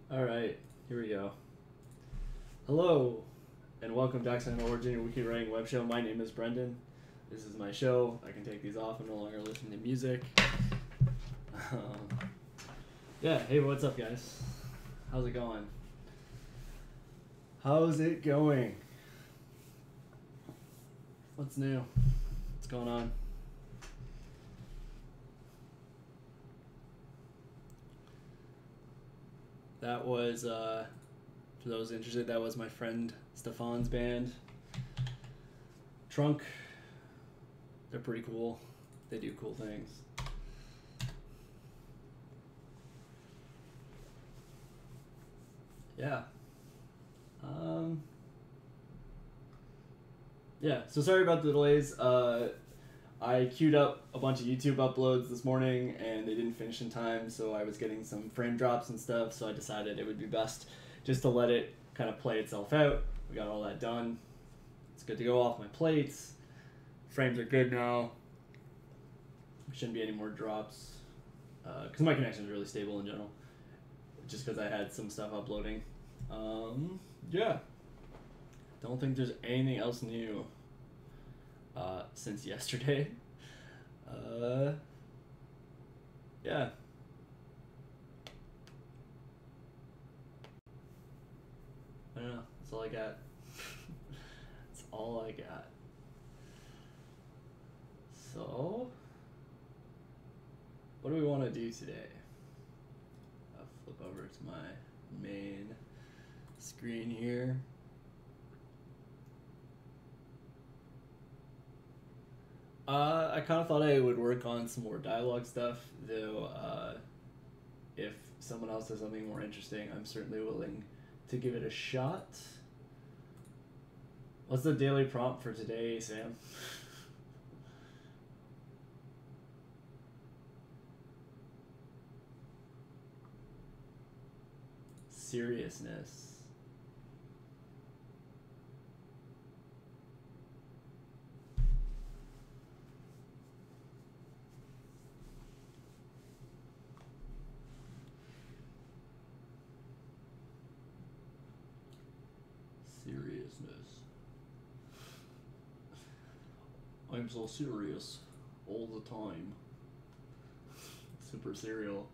All right, here we go. Hello, and welcome to Accent Origin, your weekly writing web show. My name is Brendan. This is my show. I can take these off. I'm no longer listening to music. Yeah, hey, what's up, guys? How's it going? How's it going? What's new? What's going on? That was, for those interested, that was my friend Stefan's band. Trunk. They're pretty cool. They do cool things. Yeah. Yeah, so sorry about the delays. I queued up a bunch of YouTube uploads this morning and they didn't finish in time, so I was getting some frame drops and stuff, so I decided it would be best just to let it kind of play itself out. We got all that done. It's good to go off my plates. Frames are good now. Shouldn't be any more drops. Because my connection is really stable in general. Just because I had some stuff uploading. Yeah. Don't think there's anything else new since yesterday. Yeah. I don't know. That's all I got. That's all I got. So, what do we want to do today? I'll flip over to my main screen here. I kind of thought I would work on some more dialogue stuff, though. If someone else has something more interesting, I'm certainly willing to give it a shot. What's the daily prompt for today, Sam? Seriousness. Seriousness. I'm so serious all the time. Super serial.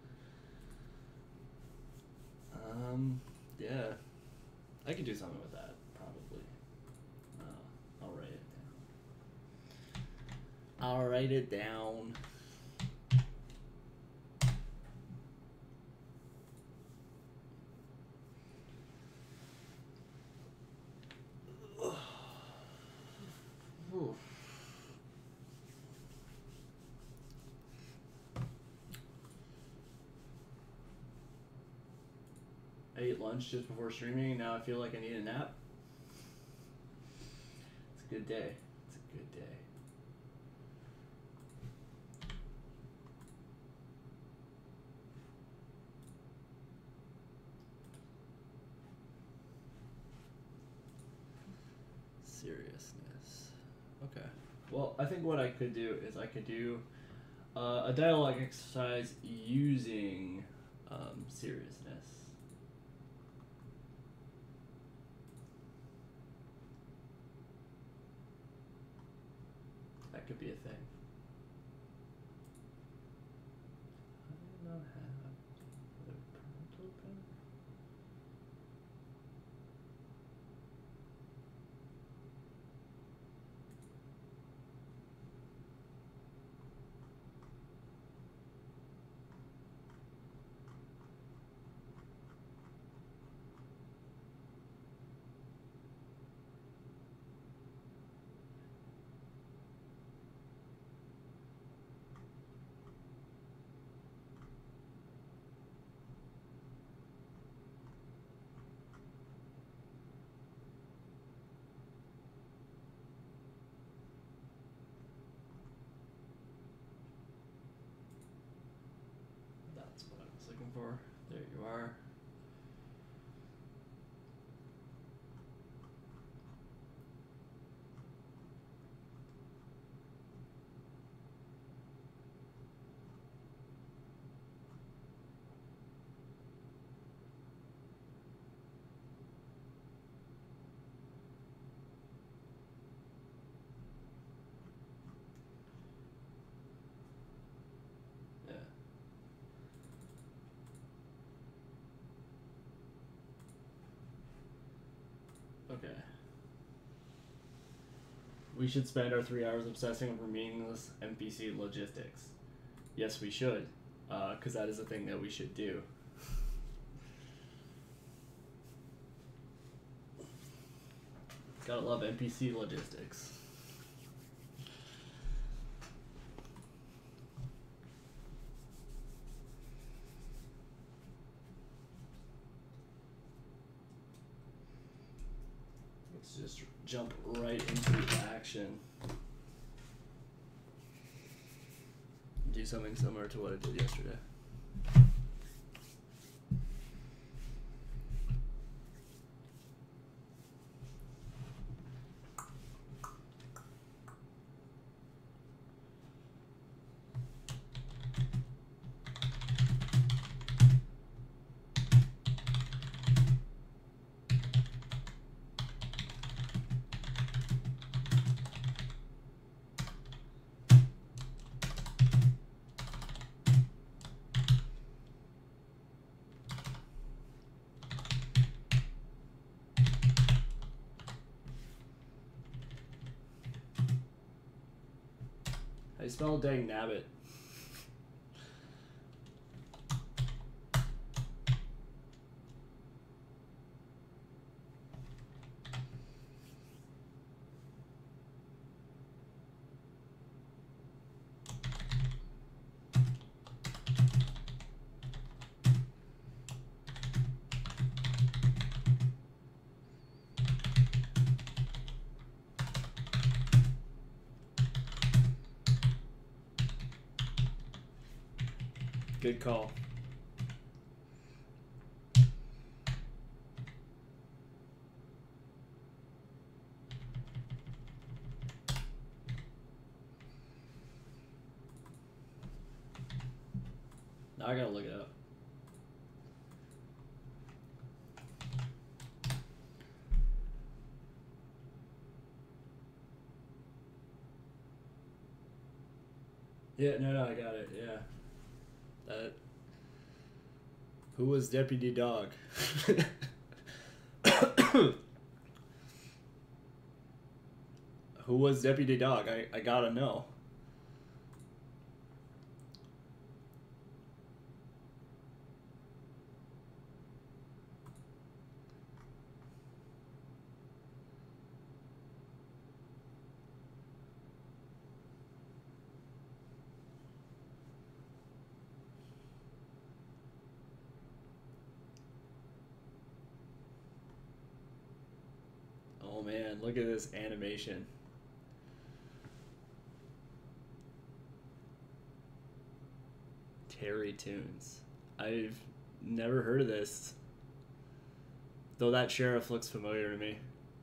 Yeah. I could do something with that, probably. I'll write it down. I'll write it down. I ate lunch just before streaming. Now I feel like I need a nap. It's a good day. It's a good day. Seriousness. Okay. Well, I think what I could do is I could do a dialogue exercise using seriousness. That could be a thing. I do not have the prompt open. That's what I was looking for. There you are. We should spend our 3 hours obsessing over meaningless NPC logistics. Yes, we should, because that is a thing that we should do. Gotta love NPC logistics. Let's just jump right into action. Do something similar to what I did yesterday. I smell dang nabbit. Good call. Now I gotta look it up. Yeah, no, I got it. Yeah. That. Who was Deputy Dog? Who was Deputy Dog? I gotta know. Oh man, look at this animation. Terry Tunes. I've never heard of this. Though that sheriff looks familiar to me.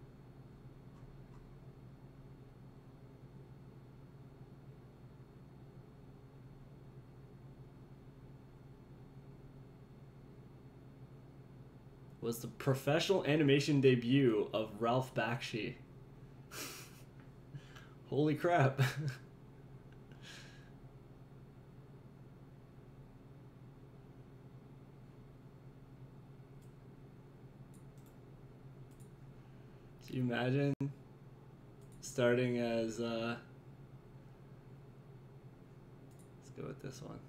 Was the professional animation debut of Ralph Bakshi. Holy crap. Can you imagine starting as, let's go with this one.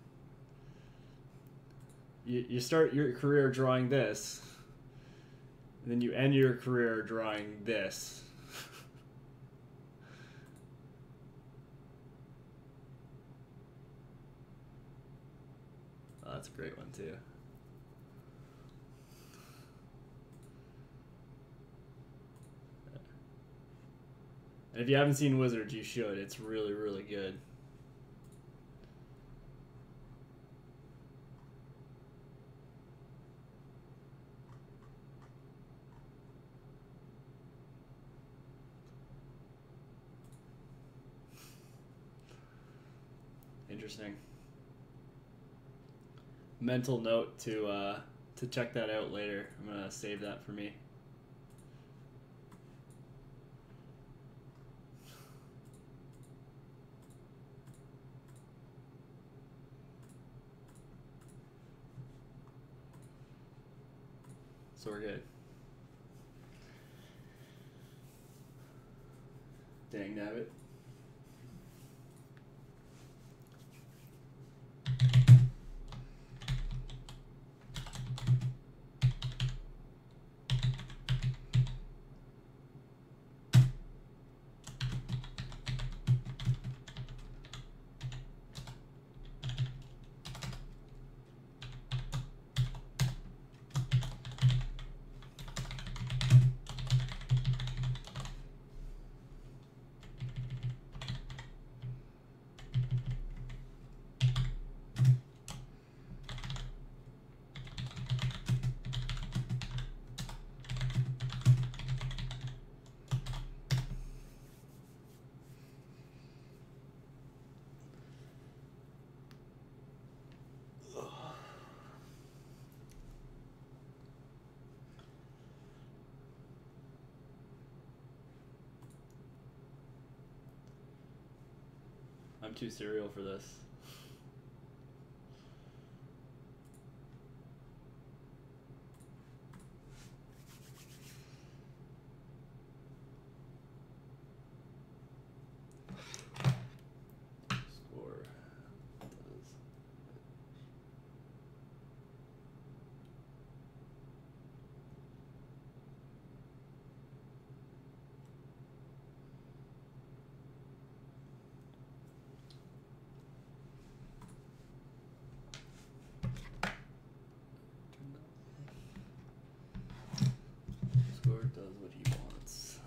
You start your career drawing this, and then you end your career drawing this. Oh, that's a great one too. And if you haven't seen Wizards, you should. It's really, really good. Interesting. Mental note to check that out later. I'm gonna save that for me. So we're good. Dang nabbit. I'm too serial for this. Score. Score does what he wants.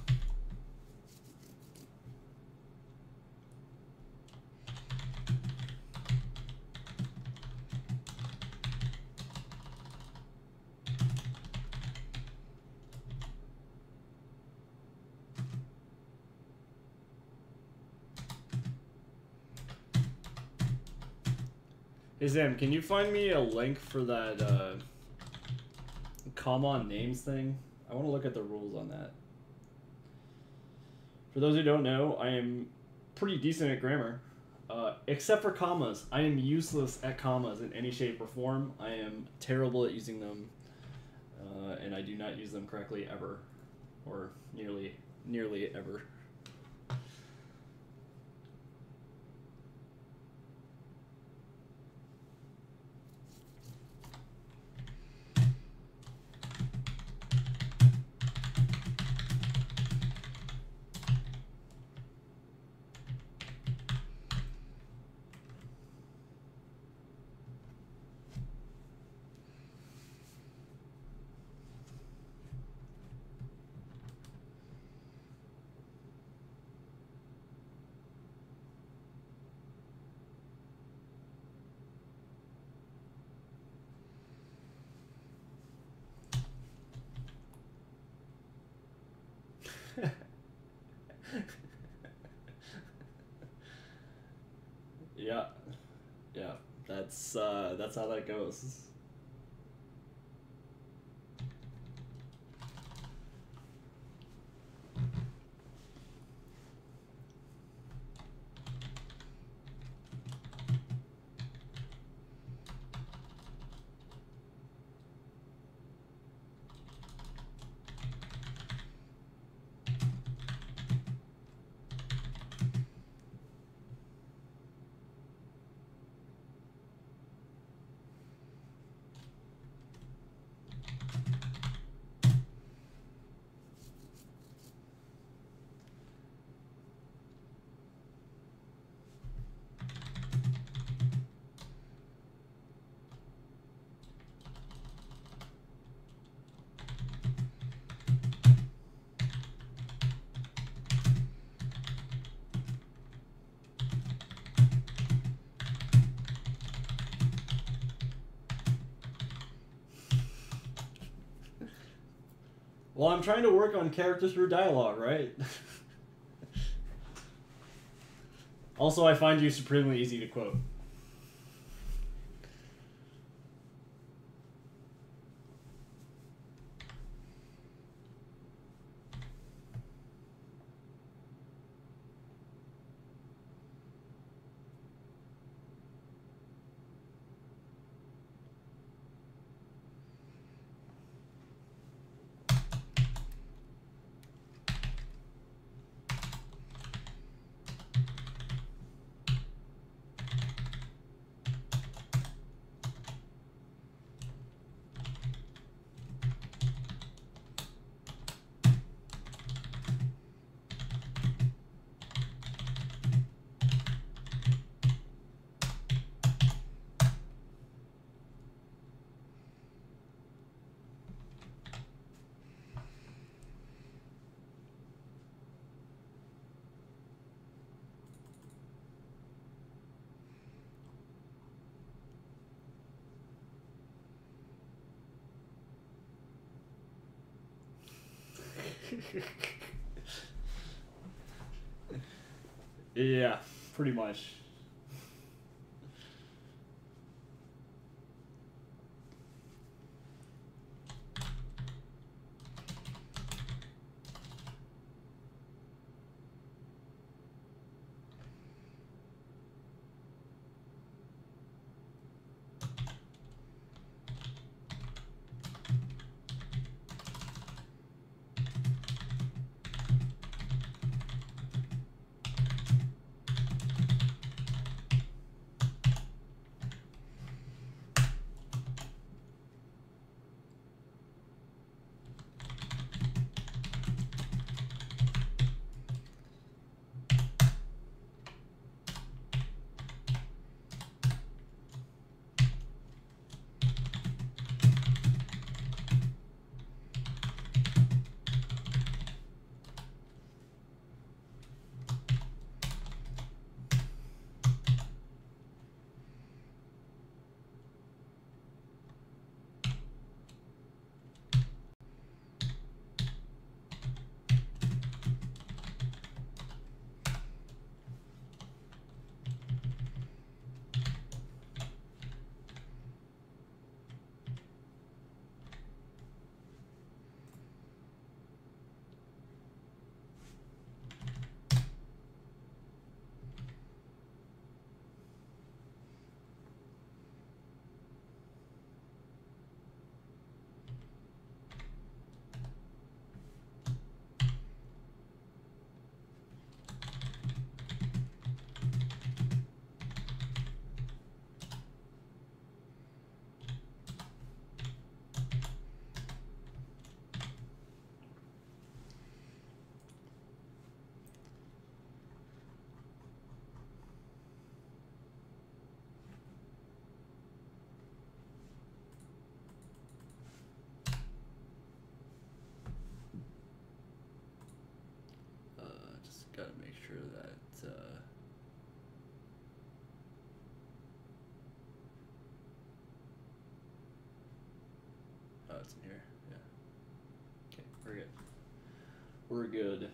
Hey Zam, can you find me a link for that comma on names thing? I want to look at the rules on that. For those who don't know, I am pretty decent at grammar. Except for commas. I am useless at commas in any shape or form. I am terrible at using them. And I do not use them correctly ever. Or nearly ever. Yeah, yeah, that's how that goes. Well, I'm trying to work on characters through dialogue, right? Also, I find you supremely easy to quote. Yeah, pretty much. Just gotta make sure that oh, it's in here. Yeah. Okay, we're good. We're good.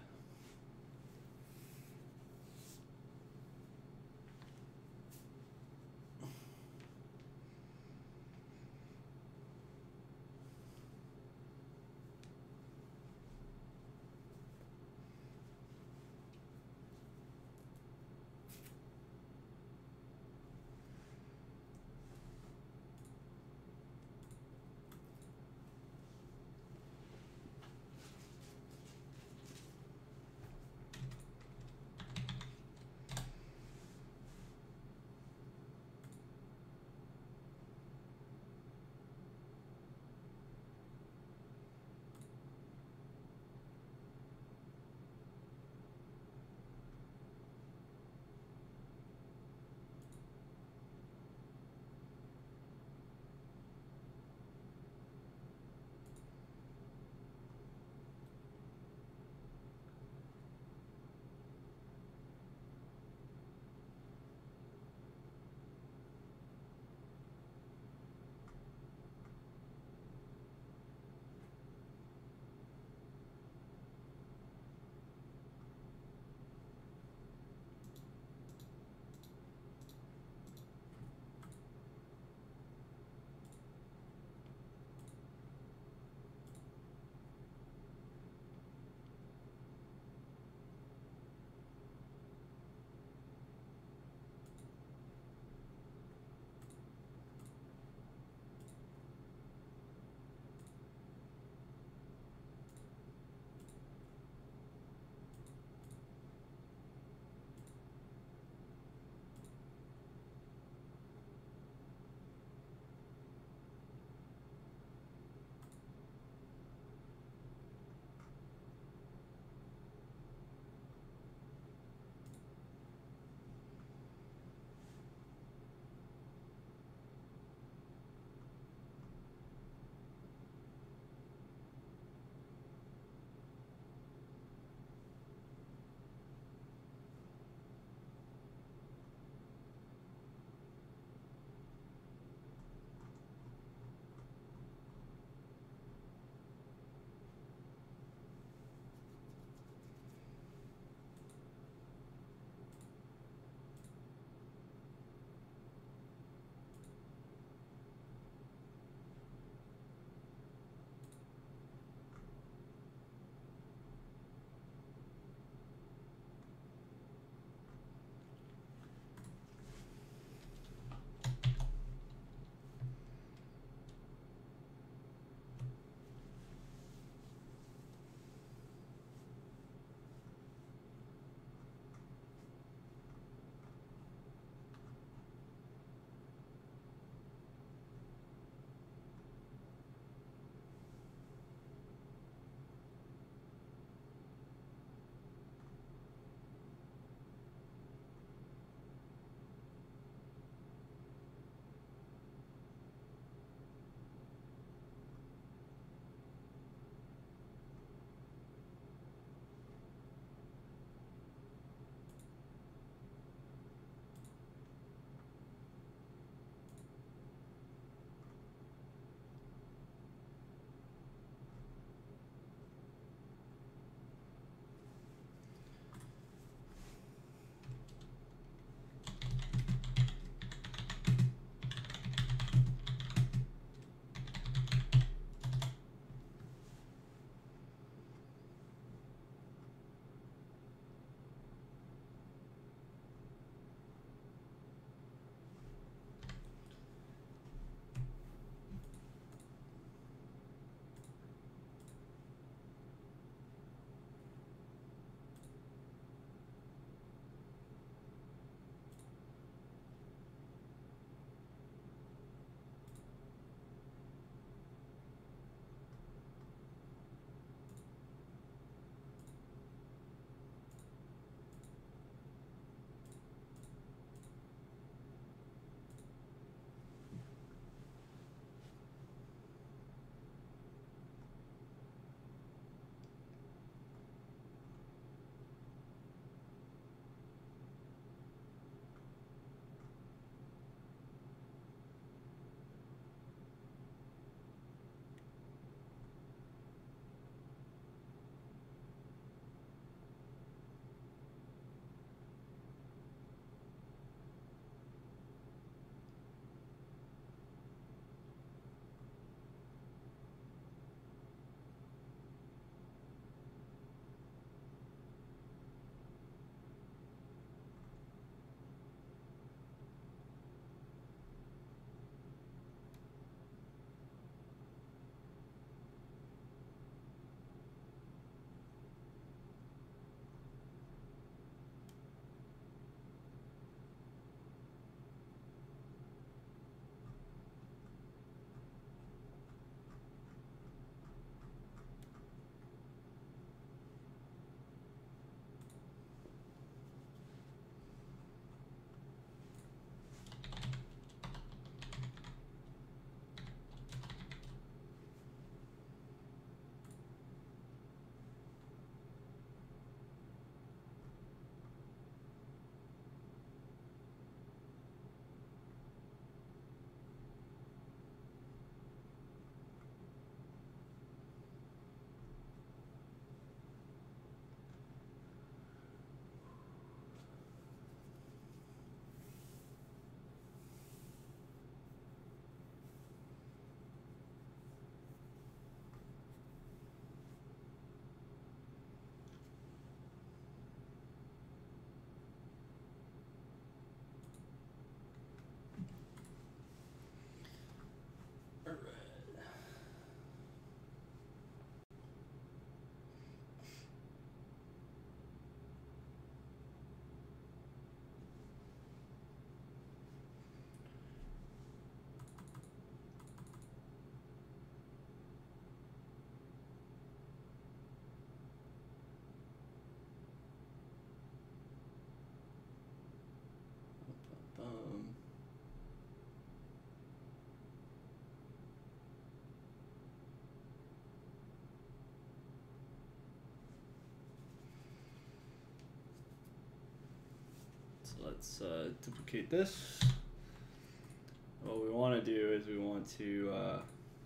let's duplicate this. What we want to do is we want to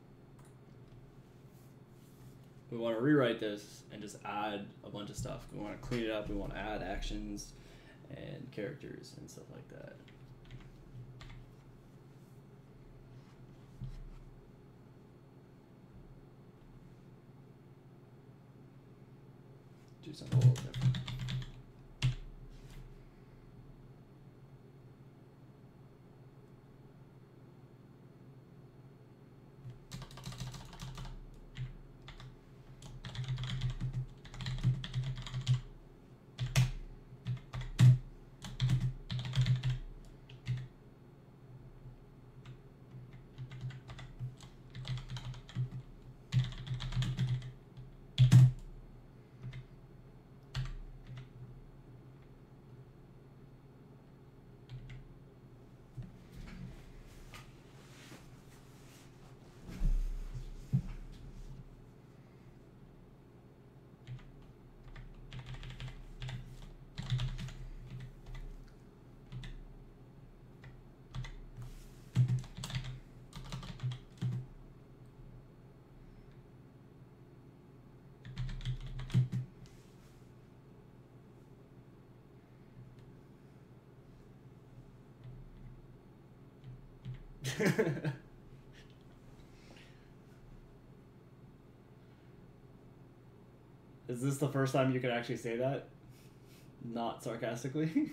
rewrite this and just add a bunch of stuff. We want to clean it up. We want to add actions and characters and stuff like that. Do something a little different. Is this the first time you could actually say that? Not sarcastically?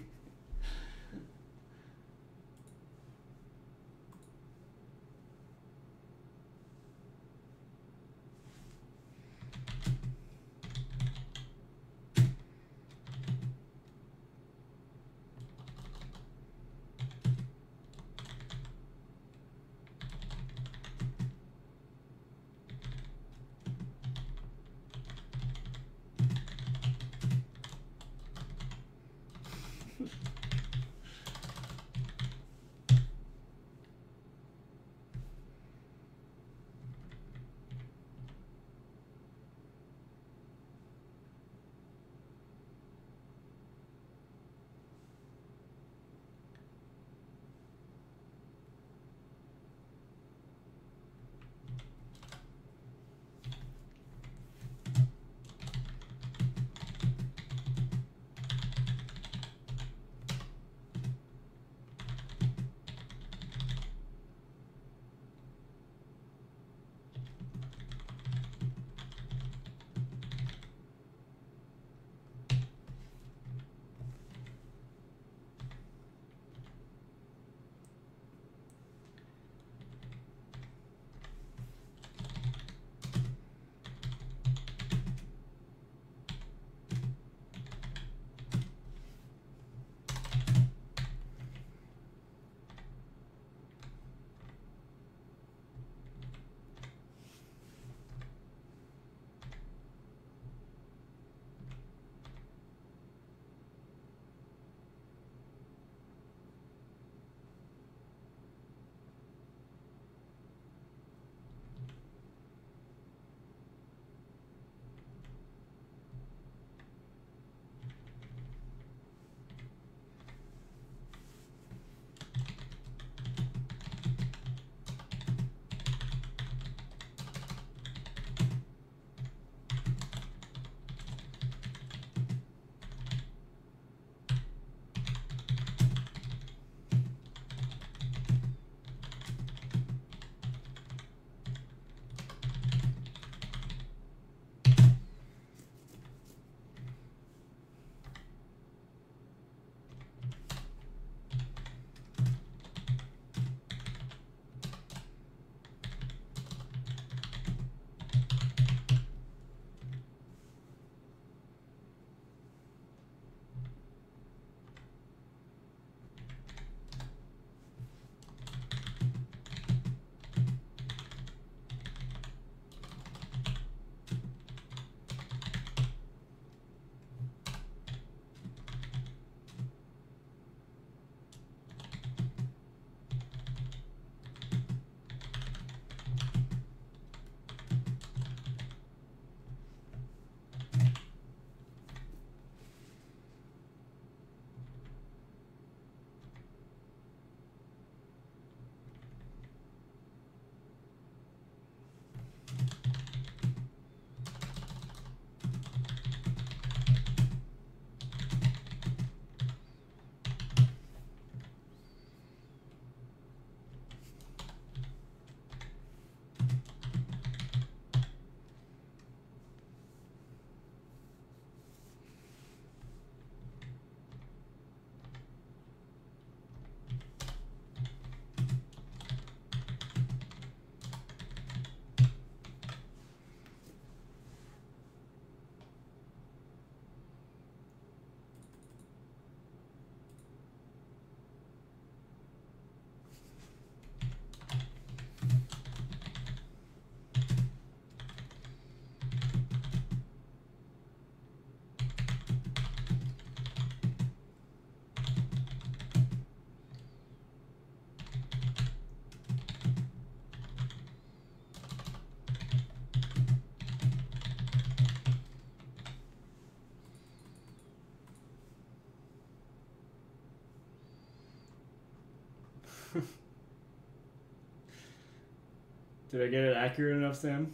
Did I get it accurate enough, Sam?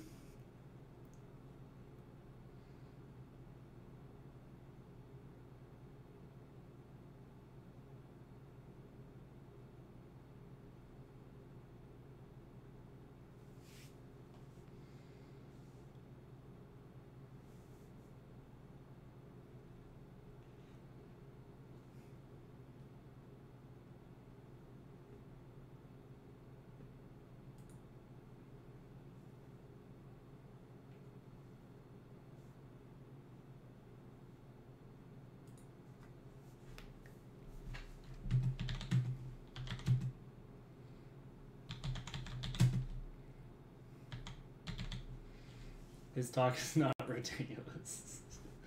His talk is not ridiculous.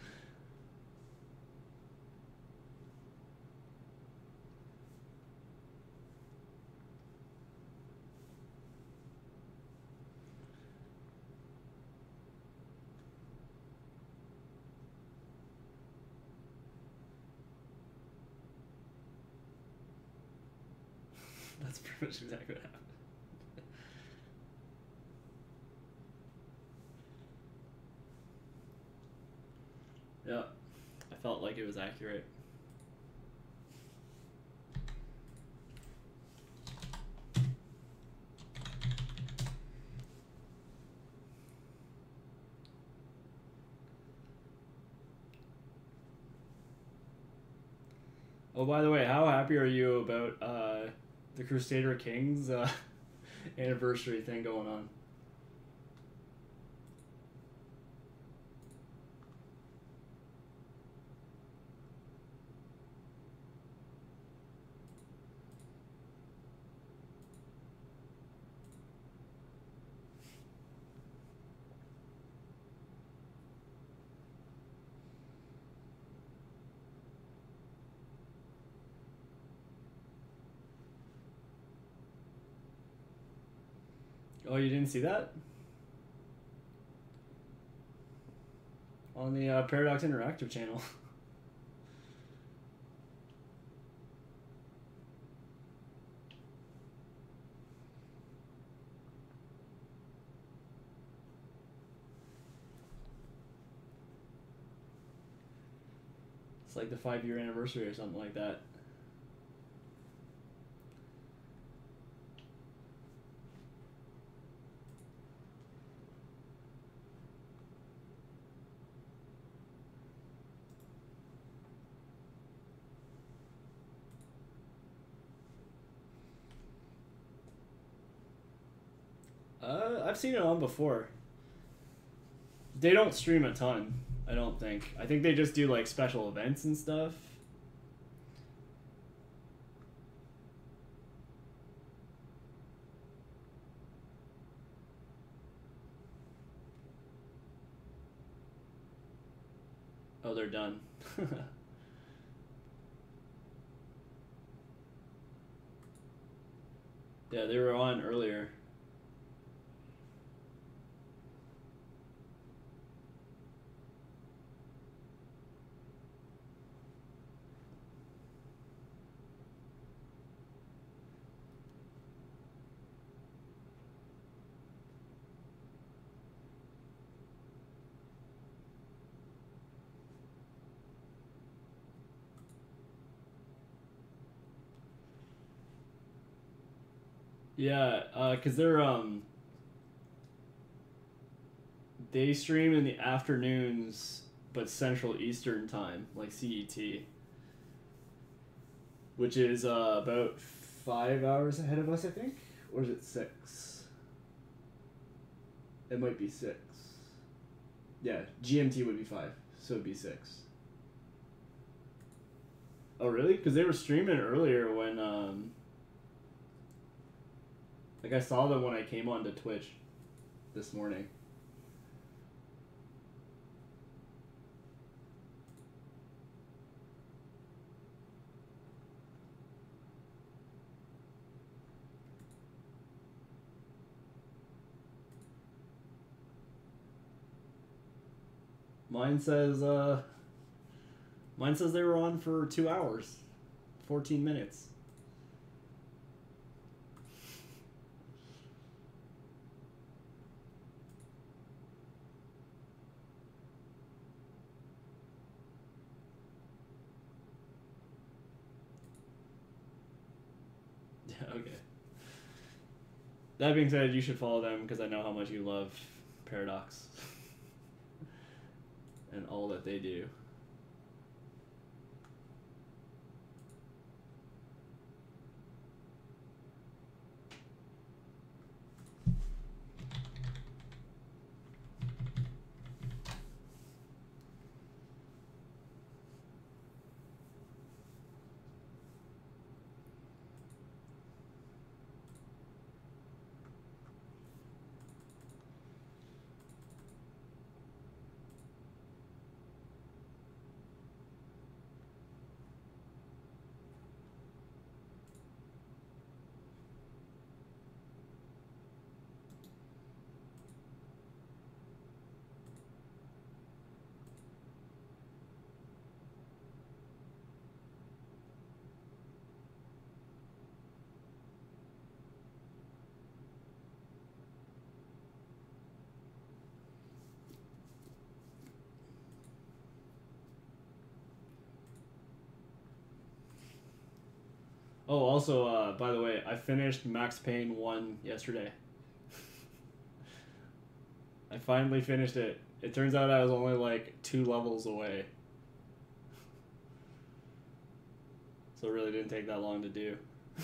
That's pretty much exactly what happened. Yeah, I felt like it was accurate. Oh, by the way, how happy are you about the Crusader Kings anniversary thing going on? Oh, you didn't see that? On the Paradox Interactive channel. It's like the 5-year anniversary or something like that. I've seen it on before. They don't stream a ton, I don't think. I think they just do like special events and stuff. Oh, they're done. Yeah, they were on earlier. Yeah, cause they stream in the afternoons, but Central Eastern time, like CET, which is about 5 hours ahead of us, I think, or is it 6? It might be 6. Yeah, GMT would be 5, so it'd be 6. Oh, really? Because they were streaming earlier when like I saw them when I came onto Twitch this morning. Mine says they were on for 2 hours, 14 minutes. That being said, you should follow them because I know how much you love Paradox and all that they do. Oh, also, by the way, I finished Max Payne 1 yesterday. I finally finished it. It turns out I was only like 2 levels away. So it really didn't take that long to do.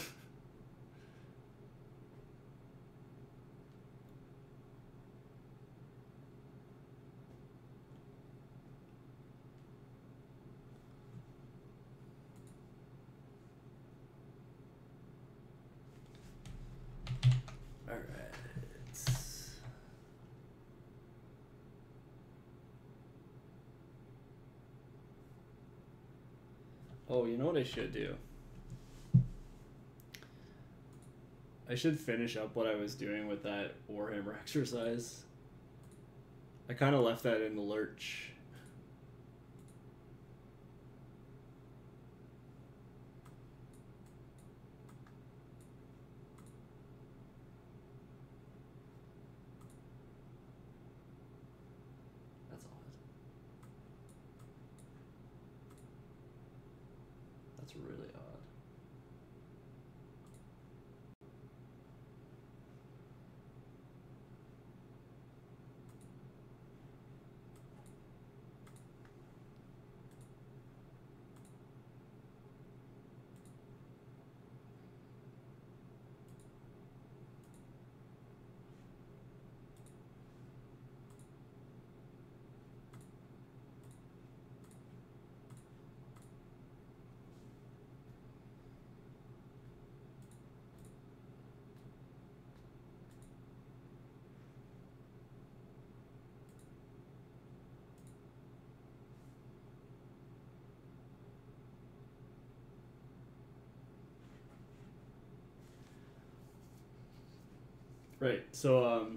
Alright. Oh, you know what I should do? I should finish up what I was doing with that Warhammer exercise. I kind of left that in the lurch. That's odd. That's really odd. Right, so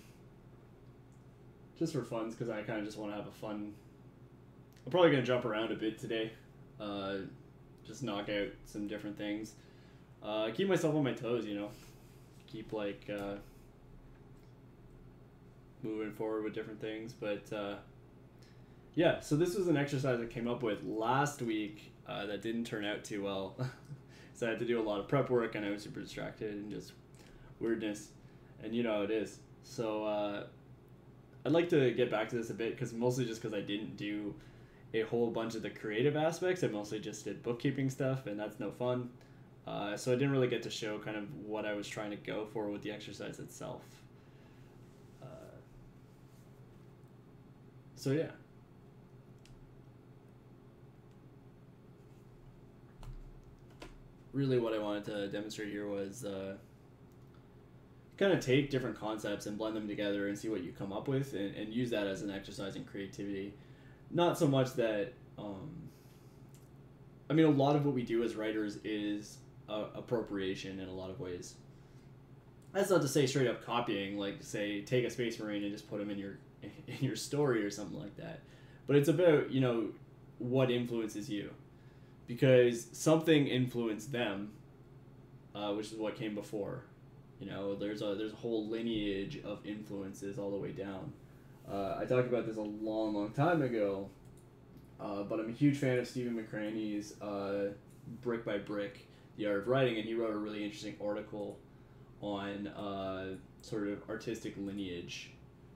just for funs, because I kind of just want to have a fun. I'm probably gonna jump around a bit today, just knock out some different things, keep myself on my toes, you know, keep like moving forward with different things. But yeah, so this was an exercise I came up with last week that didn't turn out too well. So I had to do a lot of prep work, and I was super distracted and just weirdness. And you know how it is. So I'd like to get back to this a bit, because mostly just because I didn't do a whole bunch of the creative aspects. I mostly just did bookkeeping stuff, and that's no fun. So I didn't really get to show kind of what I was trying to go for with the exercise itself. So yeah. Really what I wanted to demonstrate here was kind of take different concepts and blend them together and see what you come up with, and use that as an exercise in creativity. Not so much that, I mean, a lot of what we do as writers is appropriation in a lot of ways. That's not to say straight up copying, like say take a Space Marine and just put him in your story or something like that. But it's about, you know, what influences you, because something influenced them, which is what came before. You know, there's a whole lineage of influences all the way down. I talked about this a long time ago, but I'm a huge fan of Stephen McCraney's Brick by Brick, The Art of Writing, and he wrote a really interesting article on sort of artistic lineage.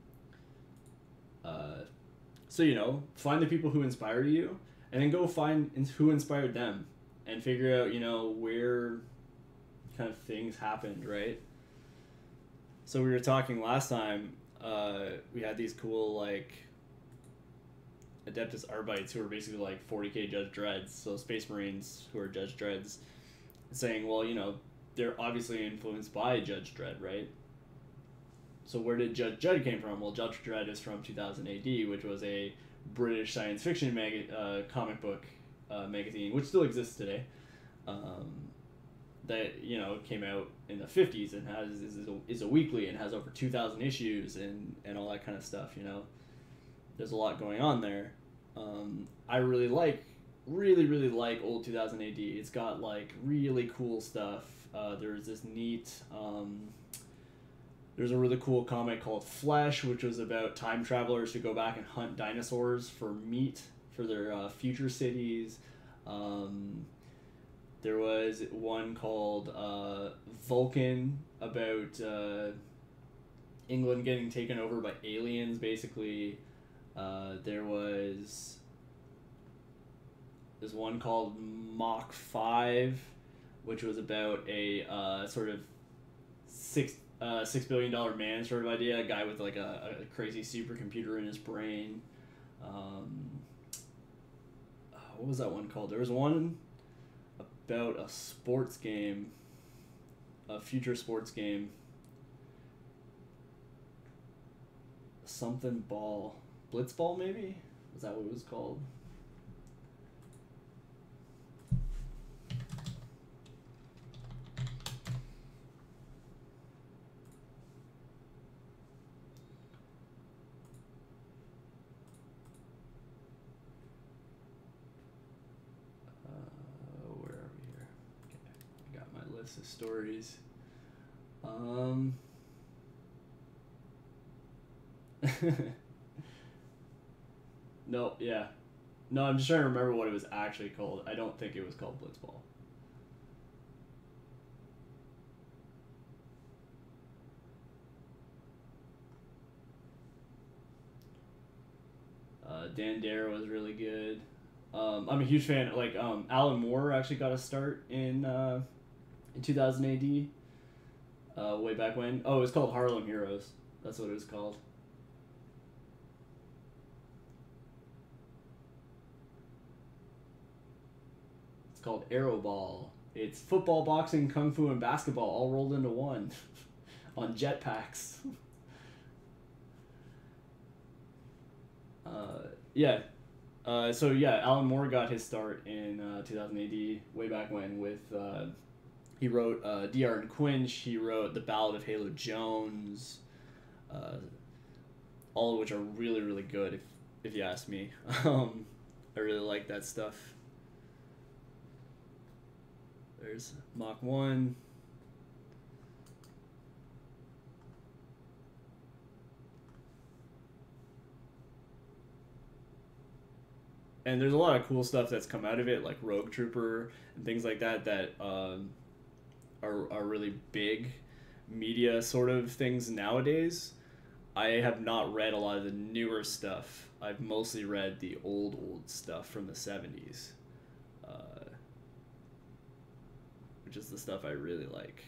So, you know, find the people who inspired you, and then go find who inspired them, and figure out, you know, where kind of things happened, right? So we were talking last time, we had these cool, like, Adeptus Arbites who are basically like 40k Judge Dreds, so Space Marines who are Judge Dreds, saying, well, you know, they're obviously influenced by Judge Dredd, right? So where did Judge Dredd came from? Well, Judge Dredd is from 2000 AD, which was a British science fiction comic book magazine, which still exists today. That, you know, came out in the 50s and is a weekly and has over 2,000 issues and all that kind of stuff, you know. There's a lot going on there. I really like old 2000 AD. It's got, like, really cool stuff. There's this neat... there's a really cool comic called Flesh, which was about time travelers who go back and hunt dinosaurs for meat for their future cities. There was one called Vulcan, about England getting taken over by aliens, basically. There's one called Mach 5, which was about a sort of $6 billion man sort of idea, a guy with like a crazy supercomputer in his brain. What was that one called? There was one about a sports game, a future sports game. Something ball. Blitzball, maybe? Was that what it was called? Where are we here? Okay, I got my list of stories. No, yeah. No, I'm just trying to remember what it was actually called. I don't think it was called Blitzball. Dan Dare was really good. I'm a huge fan. Like, Alan Moore actually got a start in 2000 AD. Way back when. Oh, it was called Harlem Heroes. That's what it was called. It's called Arrowball. It's football, boxing, kung fu, and basketball all rolled into one on jetpacks. Yeah. So yeah, Alan Moore got his start in 2000 AD, way back when, with he wrote D.R. and Quinch. He wrote The Ballad of Halo Jones, all of which are really, really good, if you ask me. I really like that stuff. There's Mach 1. And there's a lot of cool stuff that's come out of it, like Rogue Trooper and things like that, that are really big media sort of things nowadays. I have not read a lot of the newer stuff. I've mostly read the old stuff from the 70s, which is the stuff I really like.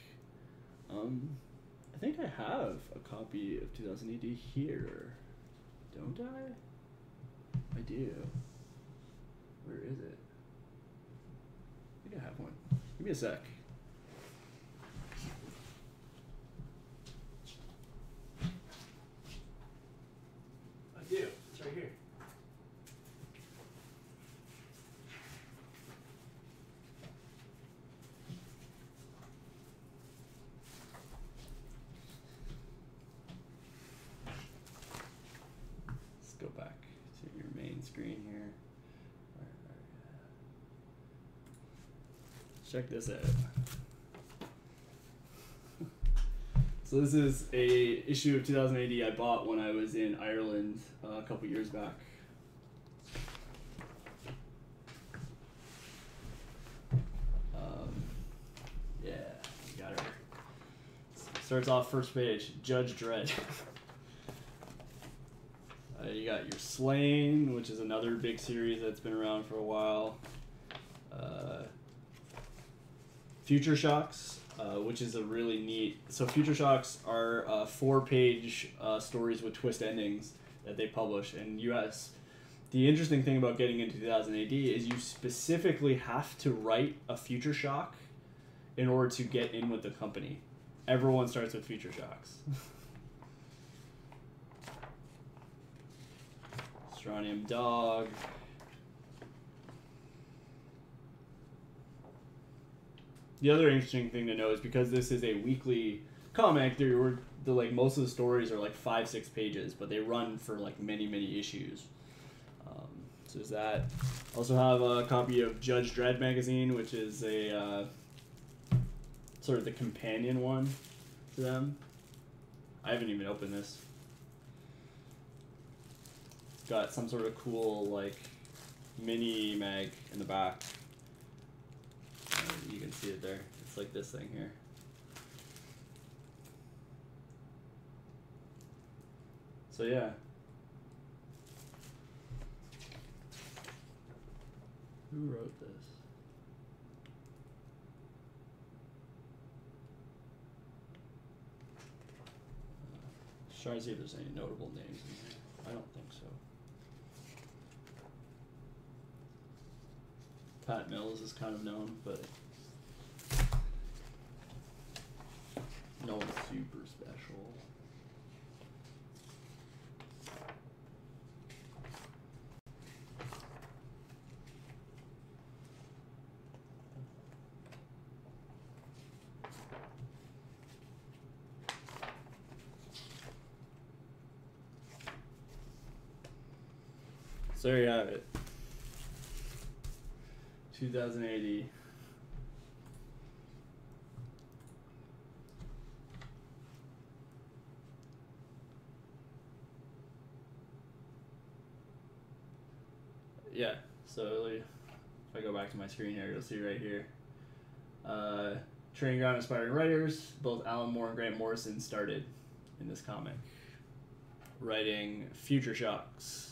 I think I have a copy of 2000 AD here, don't I? I do. Where is it? I think I have one. Give me a sec. I do. It's right here. Let's go back to your main screen here. Check this out. So this is a issue of 2000 AD I bought when I was in Ireland a couple years back. Yeah, got her. Starts off first page, Judge Dredd. You got your Slain, which is another big series that's been around for a while. Future Shocks, which is a really neat... So Future Shocks are 4-page stories with twist endings that they publish. And the interesting thing about getting into 2000 AD is you specifically have to write a Future Shock in order to get in with the company. Everyone starts with Future Shocks. Strontium Dog. The other interesting thing to know is because this is a weekly comic, most of the stories are like 5-6 pages, but they run for like many issues. So there's that. Also have a copy of Judge Dredd magazine, which is a sort of the companion one to them. I haven't even opened this. It's got some sort of cool like mini mag in the back. You can see it there. It's like this thing here. So yeah. Who wrote this? Just trying to see if there's any notable names in here. I don't think so. Pat Mills is kind of known, but no one's super special. So there you have it. 2080. Yeah, so if I go back to my screen here, you'll see right here. Training Ground Inspiring Writers, both Alan Moore and Grant Morrison started in this comic, writing Future Shocks.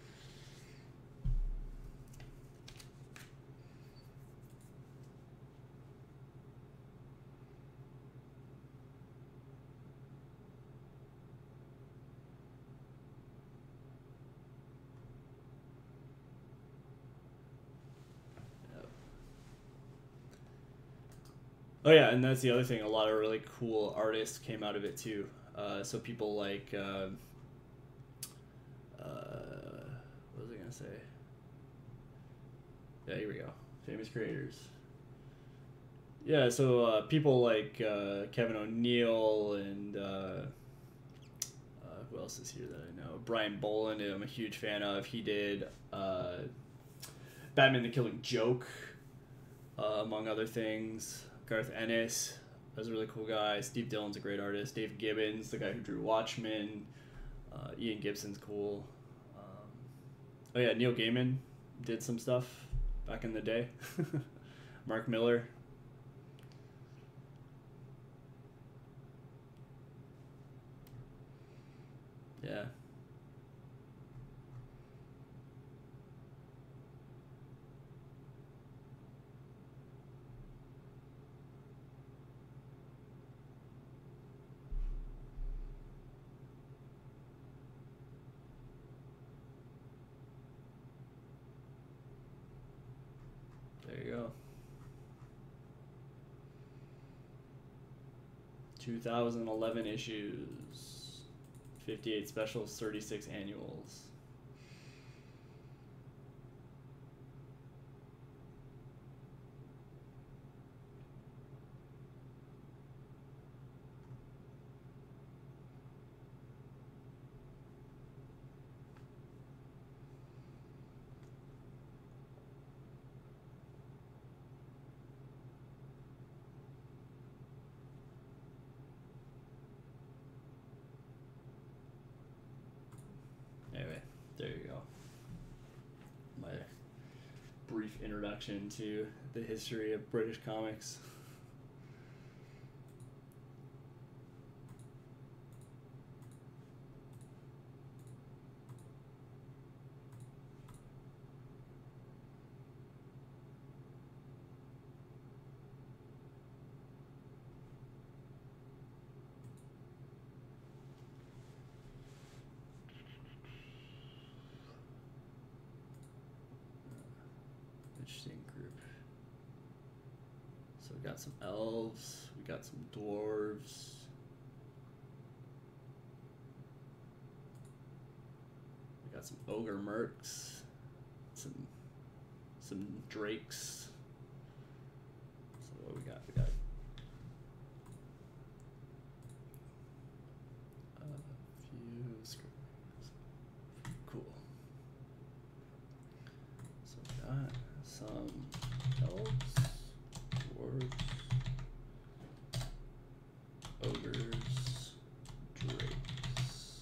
Oh yeah, and that's the other thing. A lot of really cool artists came out of it too. So people like, what was I gonna say? Yeah, here we go. Famous creators. Yeah, so people like Kevin O'Neill and who else is here that I know? Brian Boland, I'm a huge fan of. He did Batman: The Killing Joke, among other things. Garth Ennis, that's a really cool guy. Steve Dillon's a great artist. Dave Gibbons, the guy who drew Watchmen. Ian Gibson's cool. Oh yeah, Neil Gaiman did some stuff back in the day. Mark Miller. Yeah. There you go. 2011 issues, 58 specials, 36 annuals. Anyway, there you go. My brief introduction to the history of British comics. got some elves. We got some dwarves. We got some ogre mercs. Some drakes. So what we got? We got a few scribblings. Cool. So we got some elves, dwarves, ogres, drakes.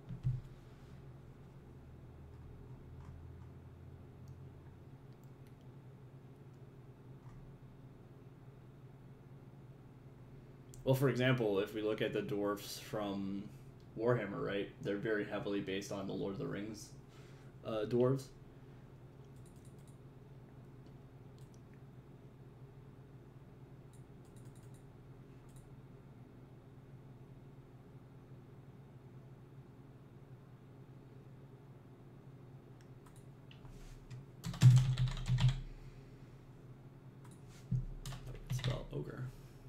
Well, for example, if we look at the dwarfs from Warhammer, right, they're very heavily based on the Lord of the Rings dwarves. Spell ogre.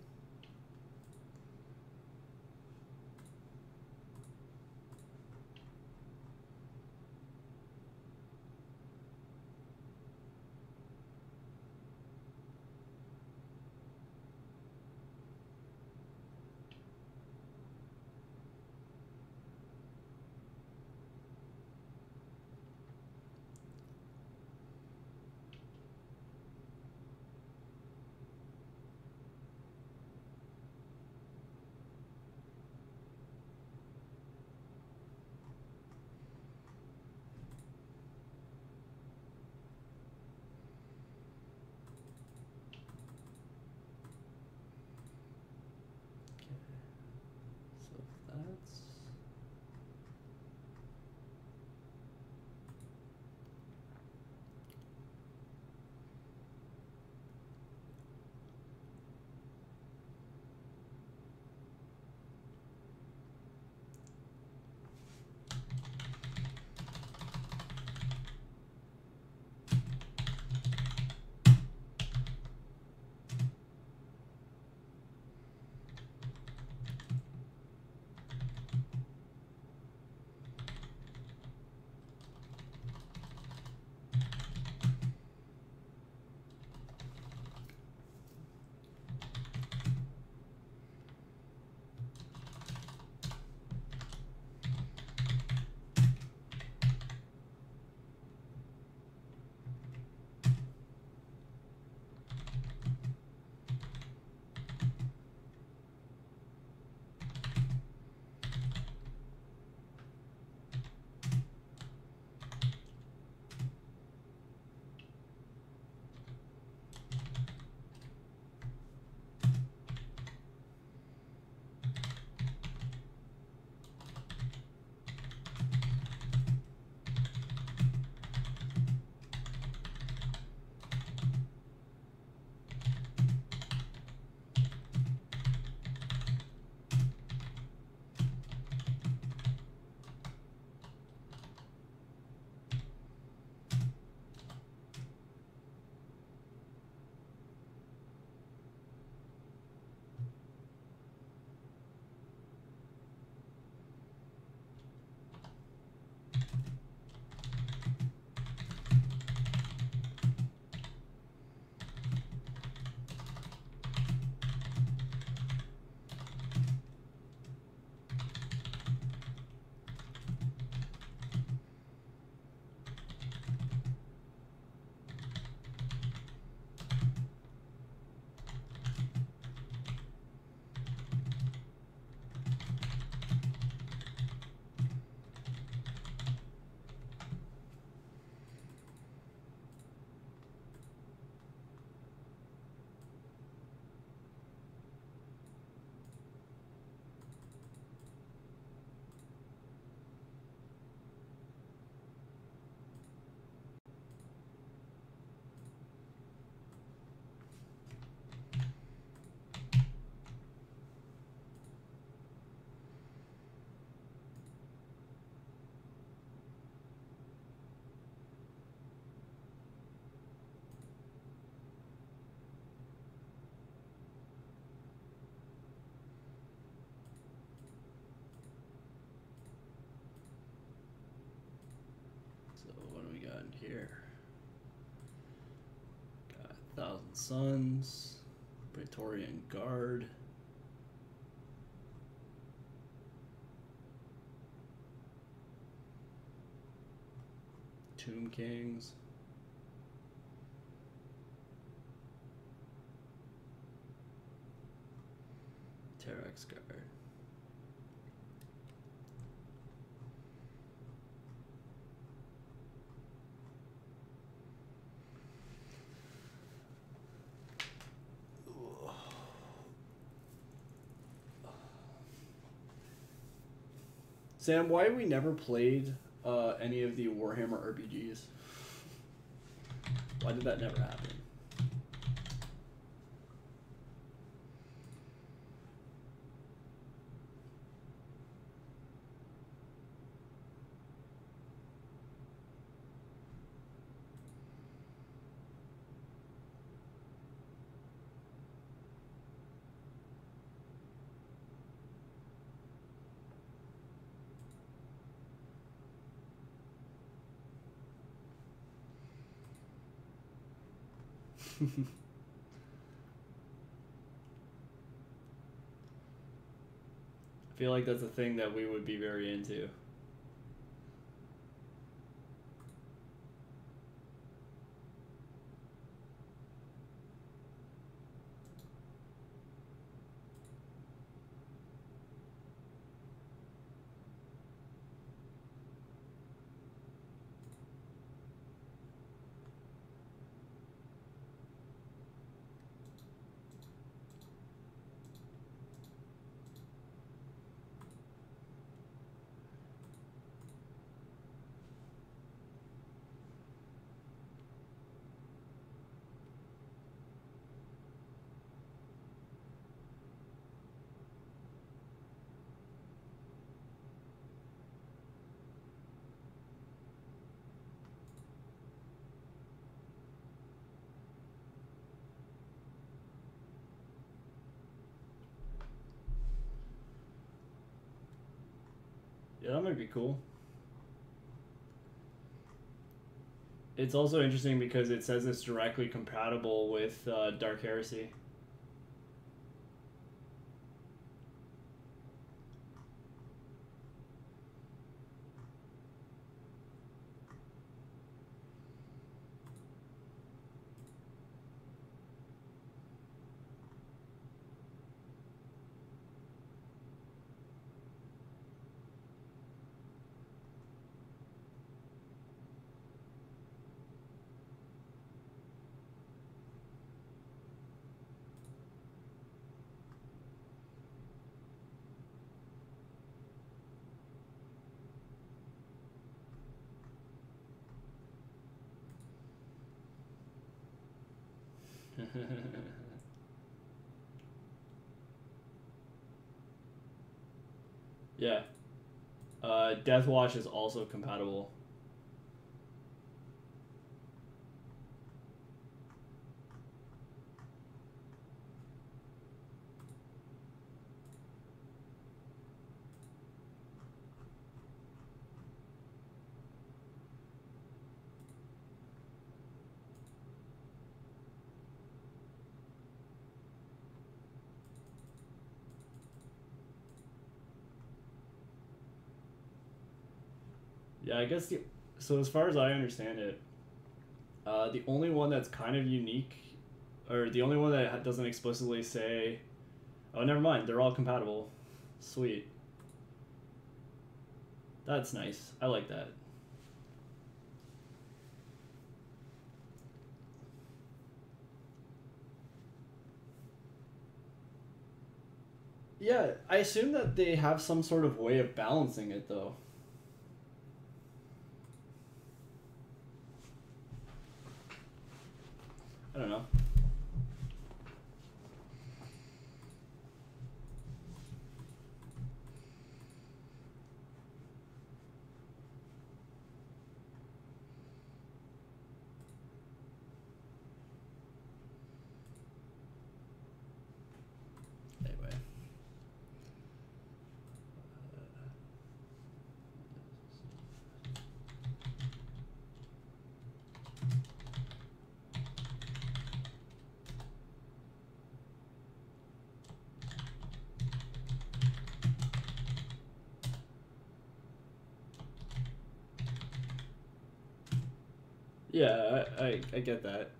So that's So what do we got in here? Got Thousand Suns, Praetorian Guard. Tomb Kings. Terex Guard. Sam, why have we never played any of the Warhammer RPGs? Why did that never happen? I feel like that's a thing that we would be very into. Yeah, that might be cool. It's also interesting because it says it's directly compatible with Dark Heresy. Yeah. Deathwatch is also compatible. Yeah, I guess so as far as I understand it, the only one that's kind of unique, or the only one that doesn't explicitly say, oh, never mind, they're all compatible. Sweet. That's nice. I like that. Yeah, I assume that they have some sort of way of balancing it, though. I don't know. Anyway. Yeah, I get that.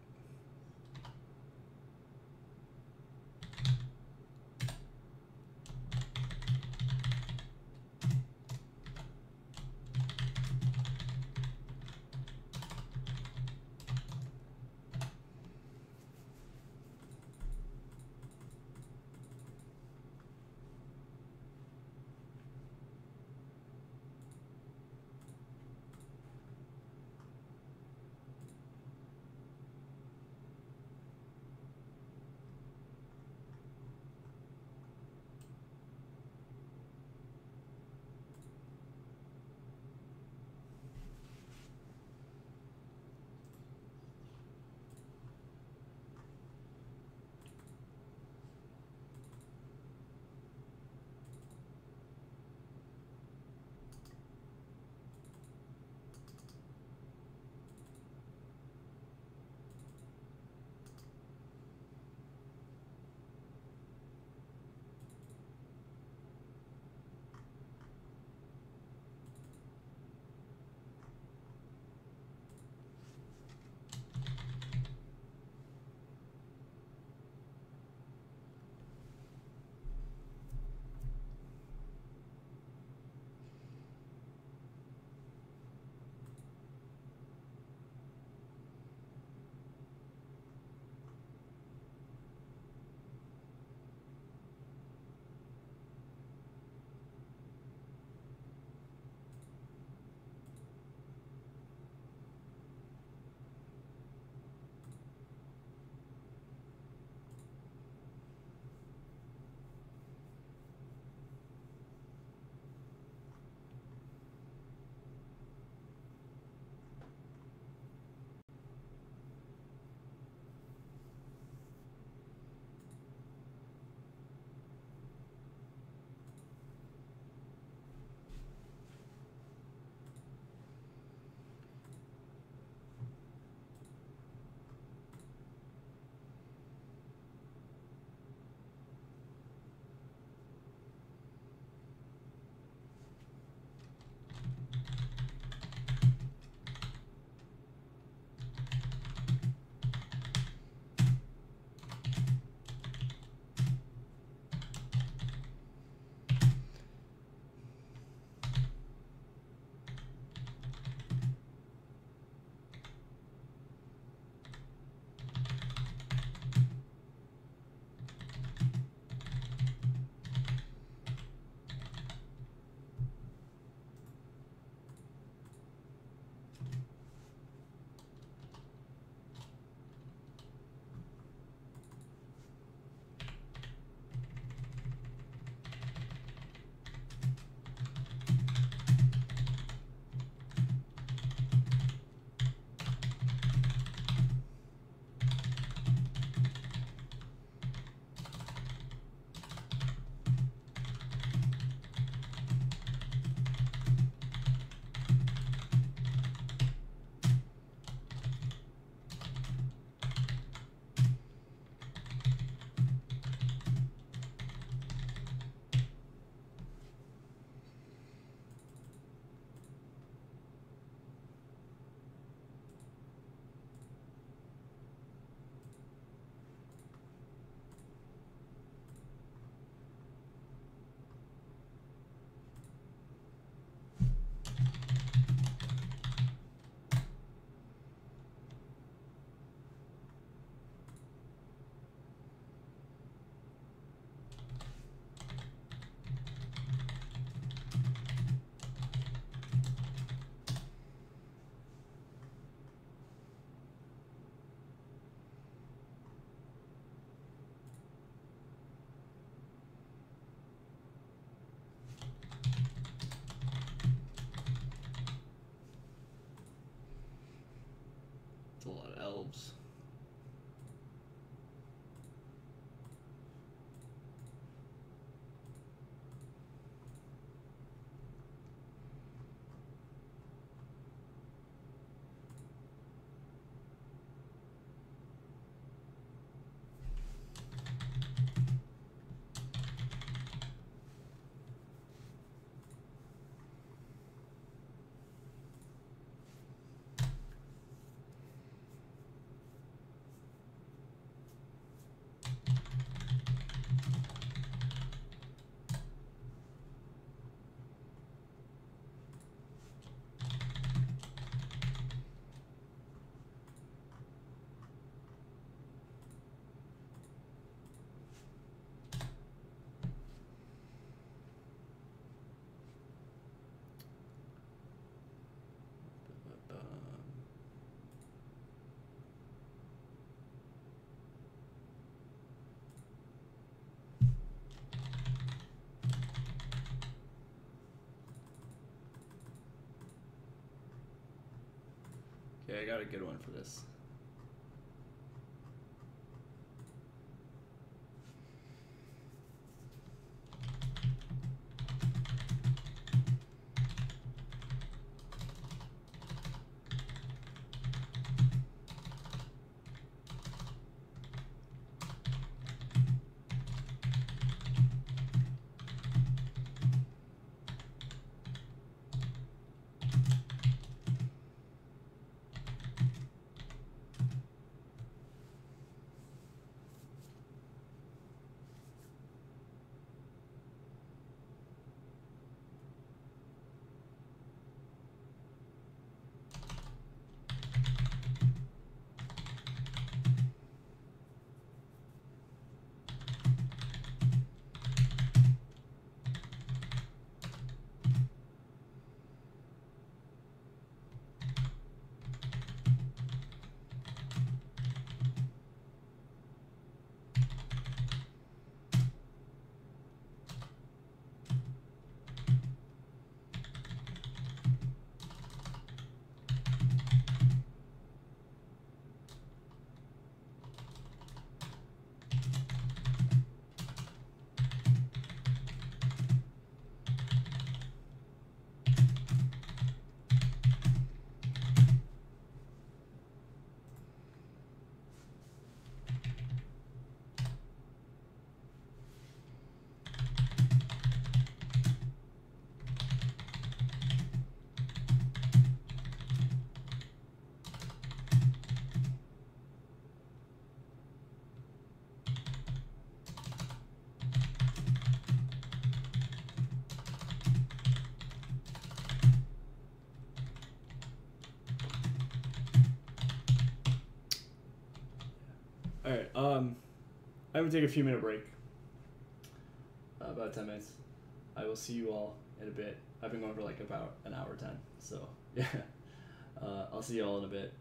It's a lot of elves. Yeah, I got a good one for this. All right. I'm gonna take a few minute break. About 10 minutes. I will see you all in a bit. I've been going for like about an hour 10. So yeah. I'll see you all in a bit.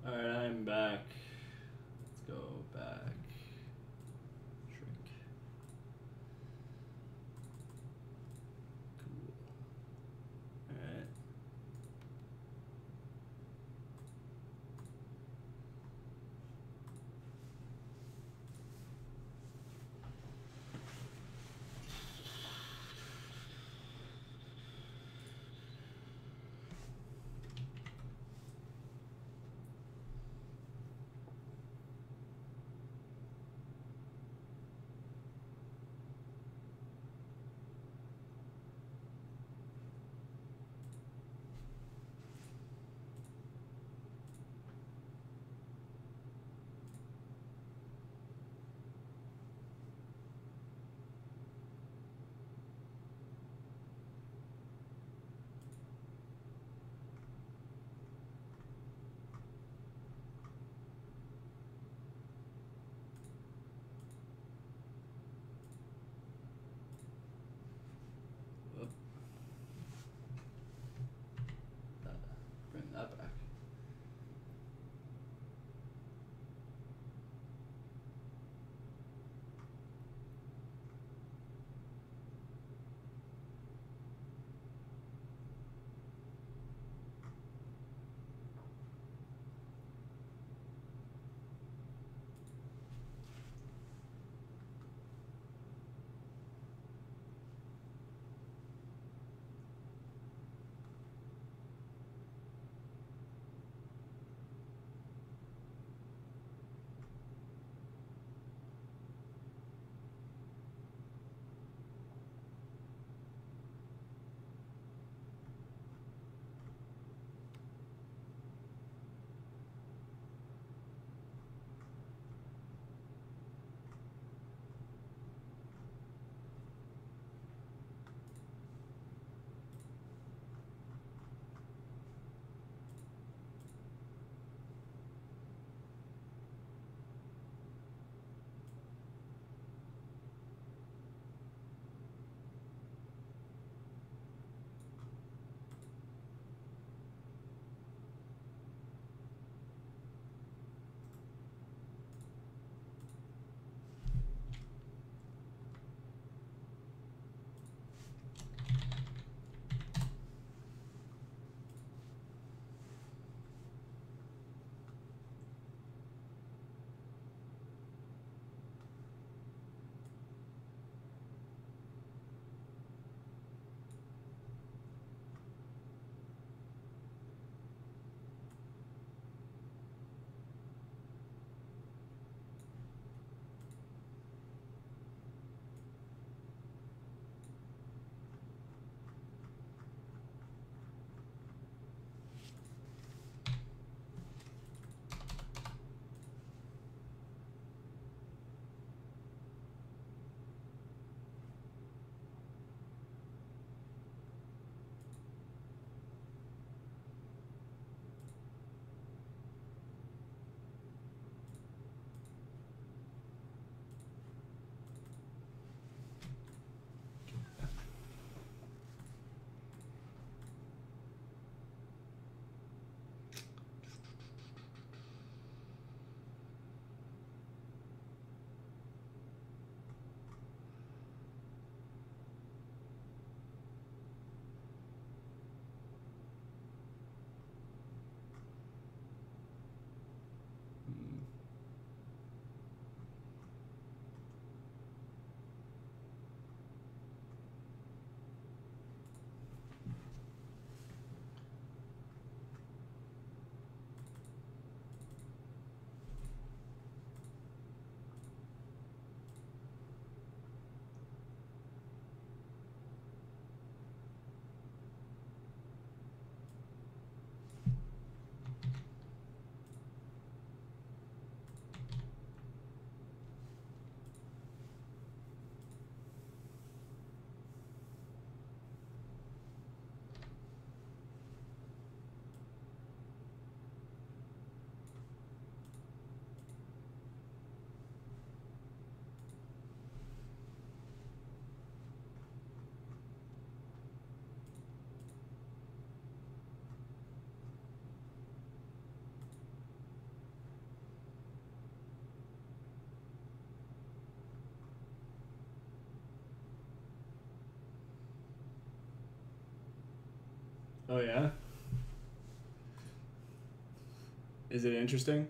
Alright, I'm back. Let's go back. Shrink. Cool. Alright. Oh yeah? Is it interesting?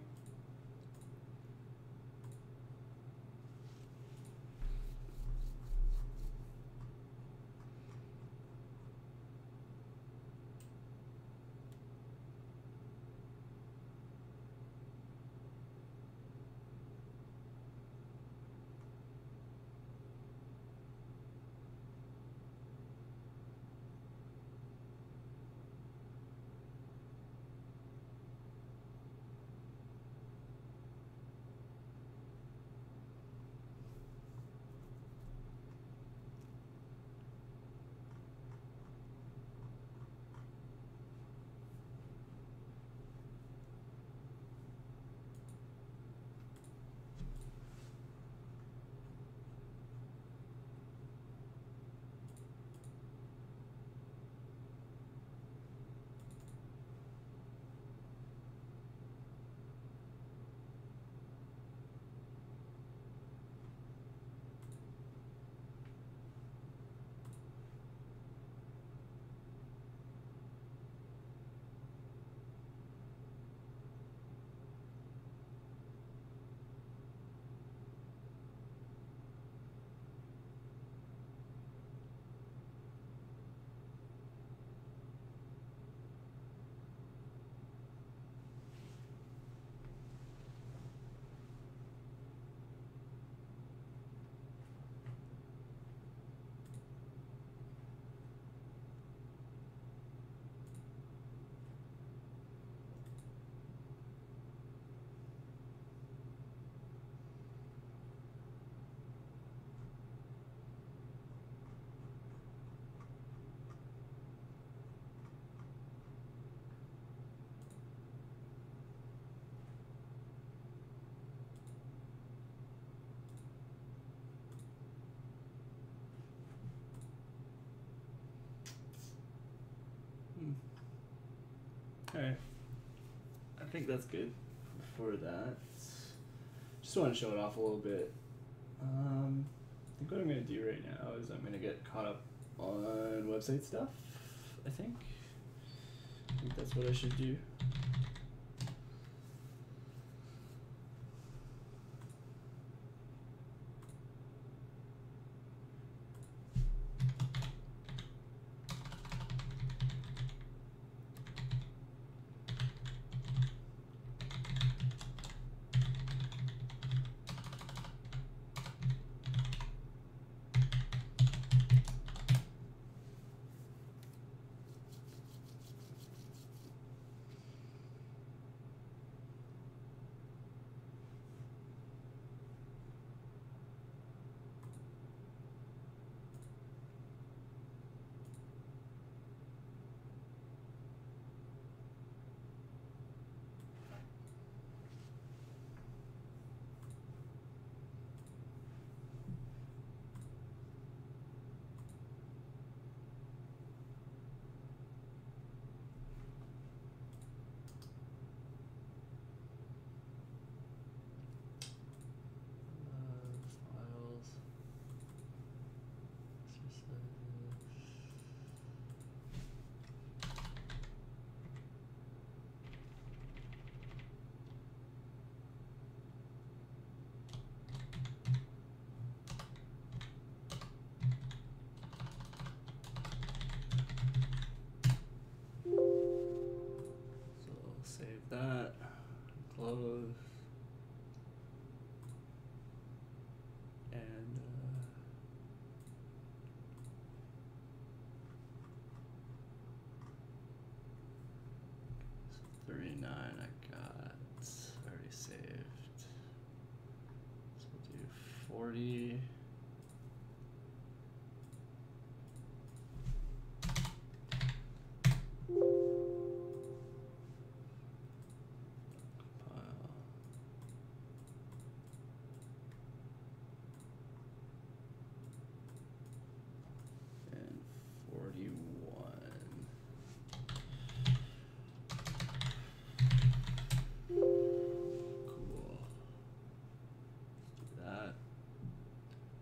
Alright. I think that's good for that. Just want to show it off a little bit. I think what I'm going to do right now is I'm going to get caught up on website stuff, I think that's what I should do. Files. So I'll save that, close, and 39 I got already saved. So we'll do 40. Compile. And 41. Cool. Let's do that.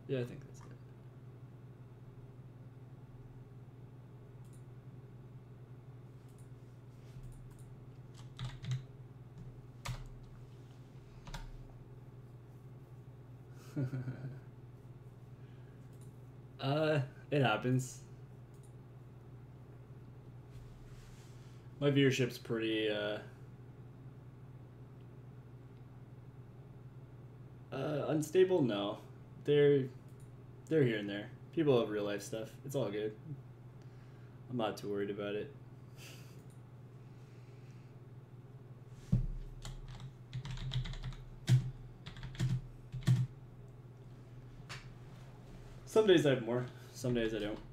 Yeah, I think that's it. It happens. My viewership's pretty unstable. No, they're here and there. People have real life stuff. It's all good. I'm not too worried about it. Some days I have more. Some days I don't.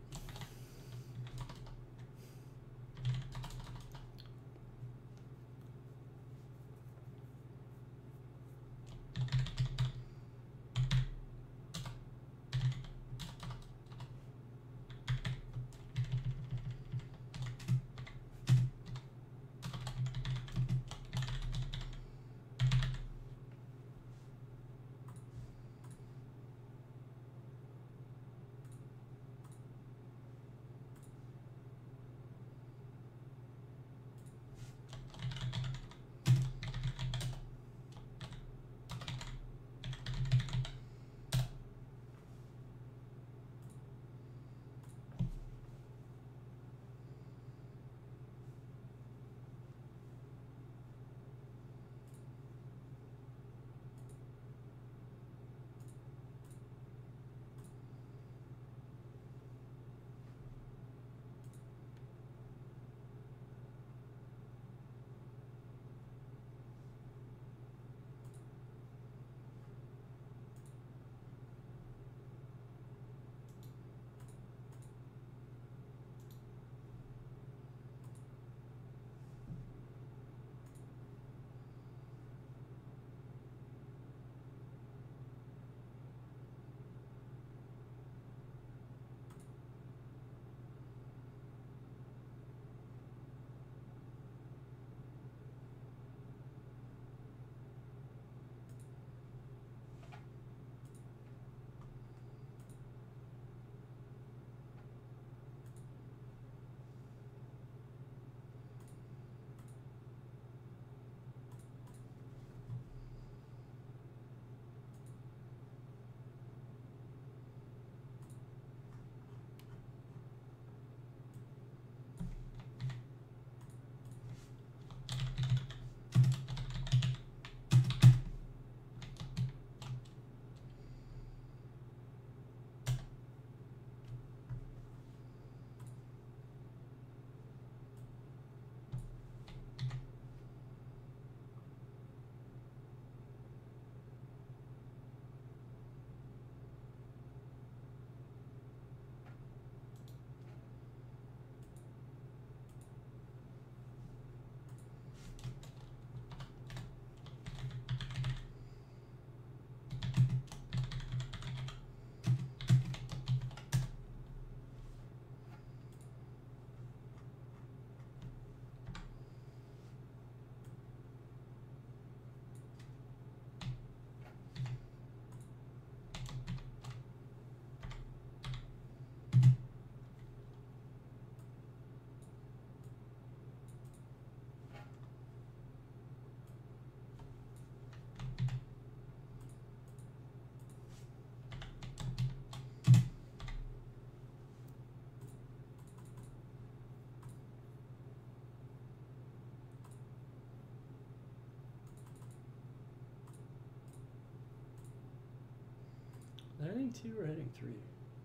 Heading 2 or heading 3?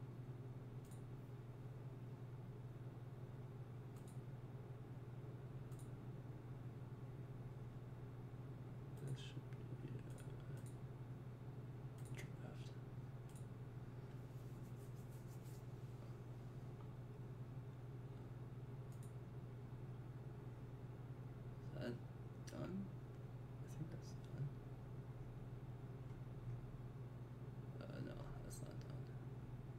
That should be draft. Is that done? I think that's done. No, that's not done.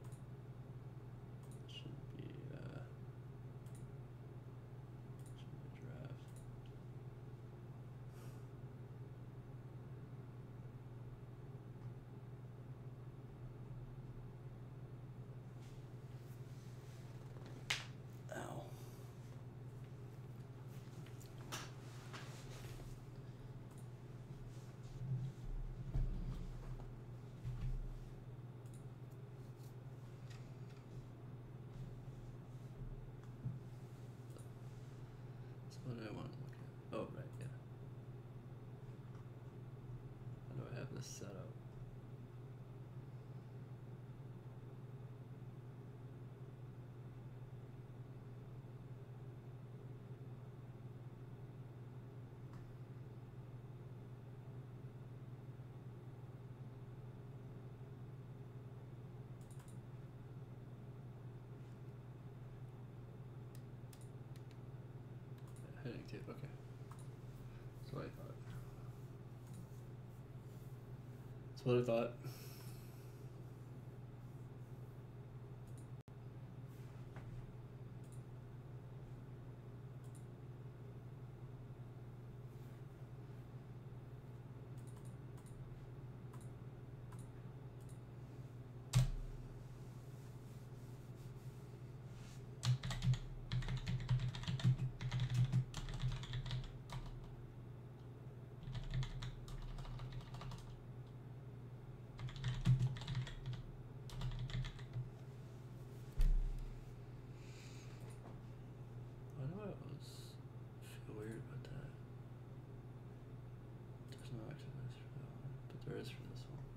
What do I want to look at? Oh, right, yeah. How do I have this set up? Heading tape, okay. That's what I thought. That's what I thought. Why do I always feel weird about that? There's no extra nice for that one, but there is for this one.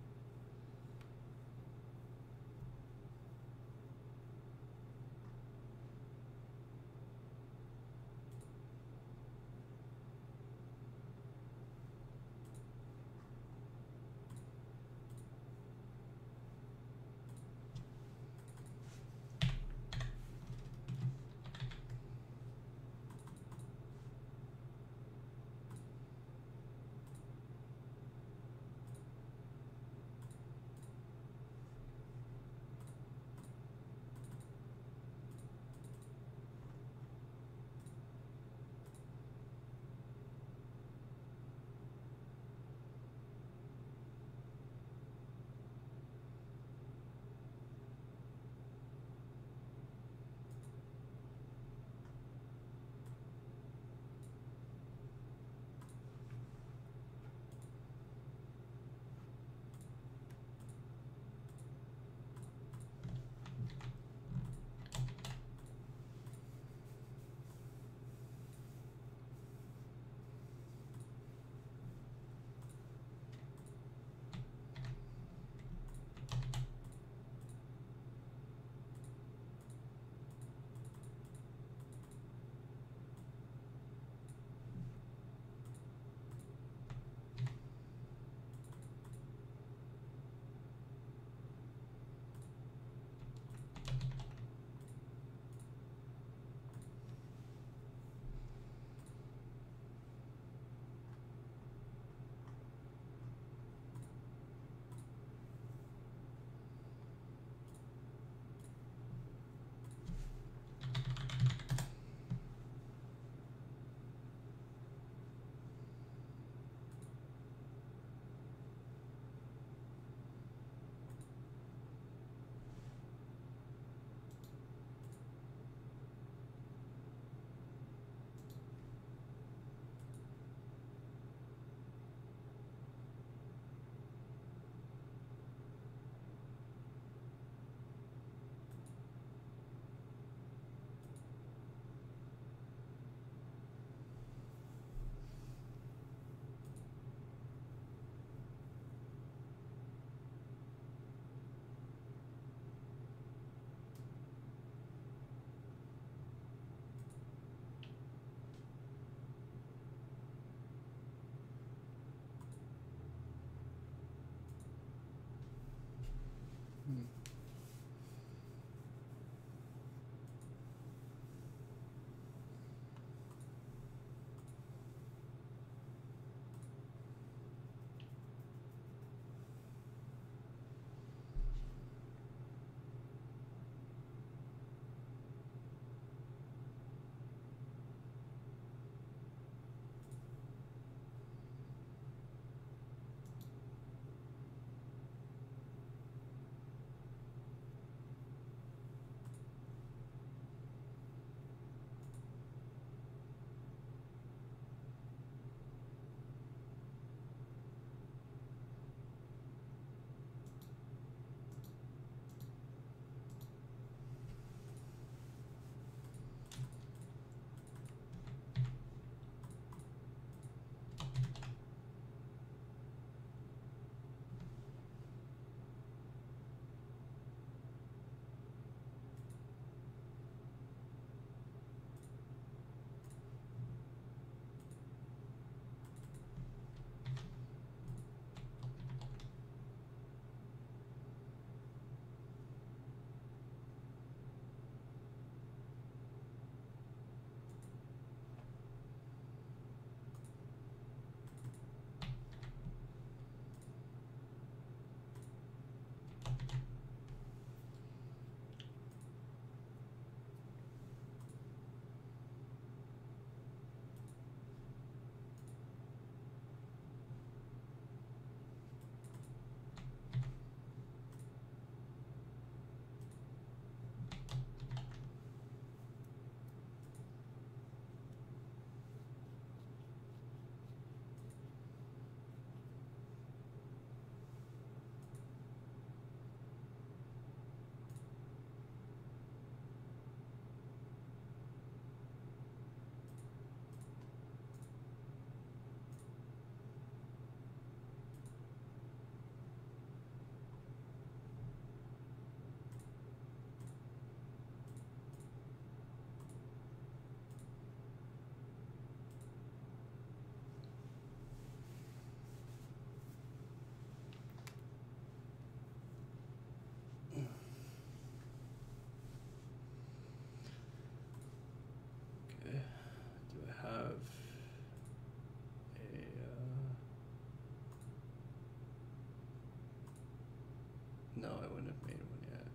No, I wouldn't have made one yet.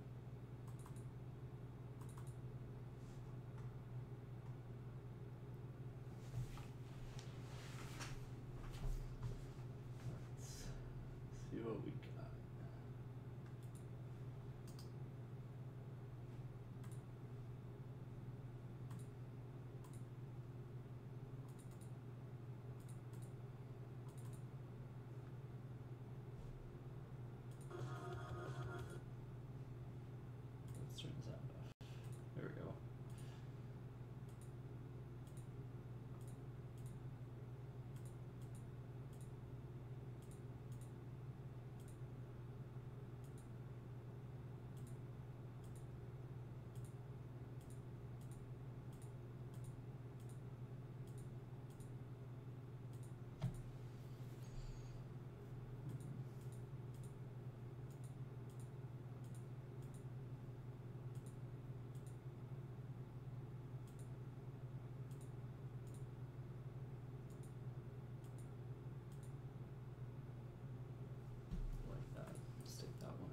Let's see what we got. Let's turn the sound off. There we go. Like that. Let's take that one.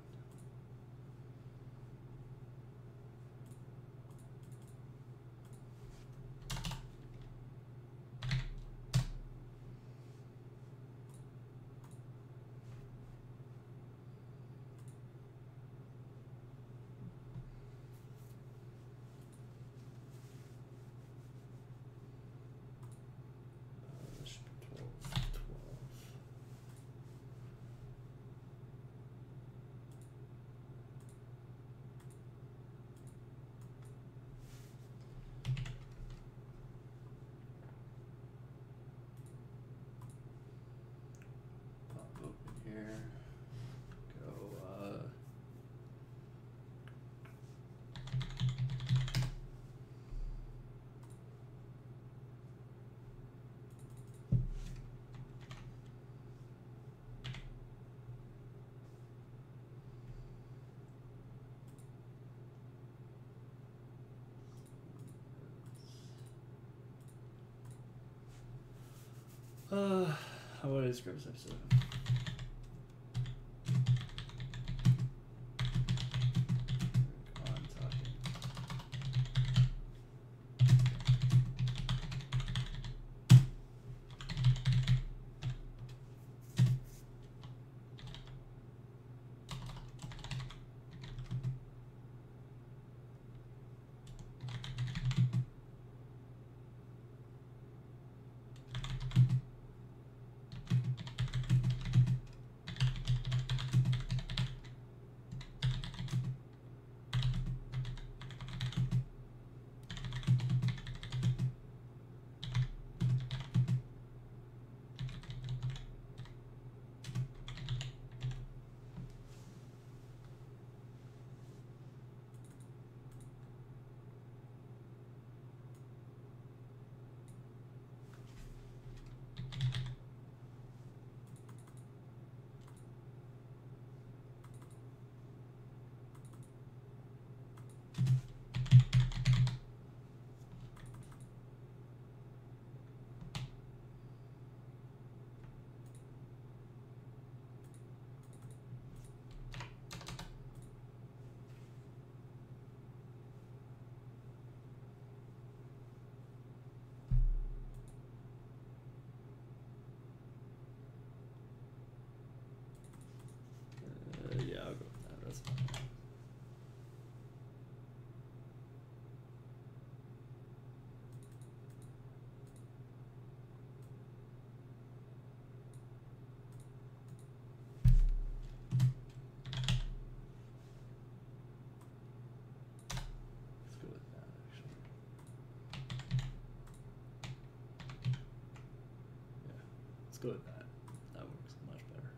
This should be 12. 12. Pop open here. Go, what is Scrubs episode? On talking. Yeah, I'll go with that. That's fine. Let's go with that, actually. Yeah, let's go with that. That works much better.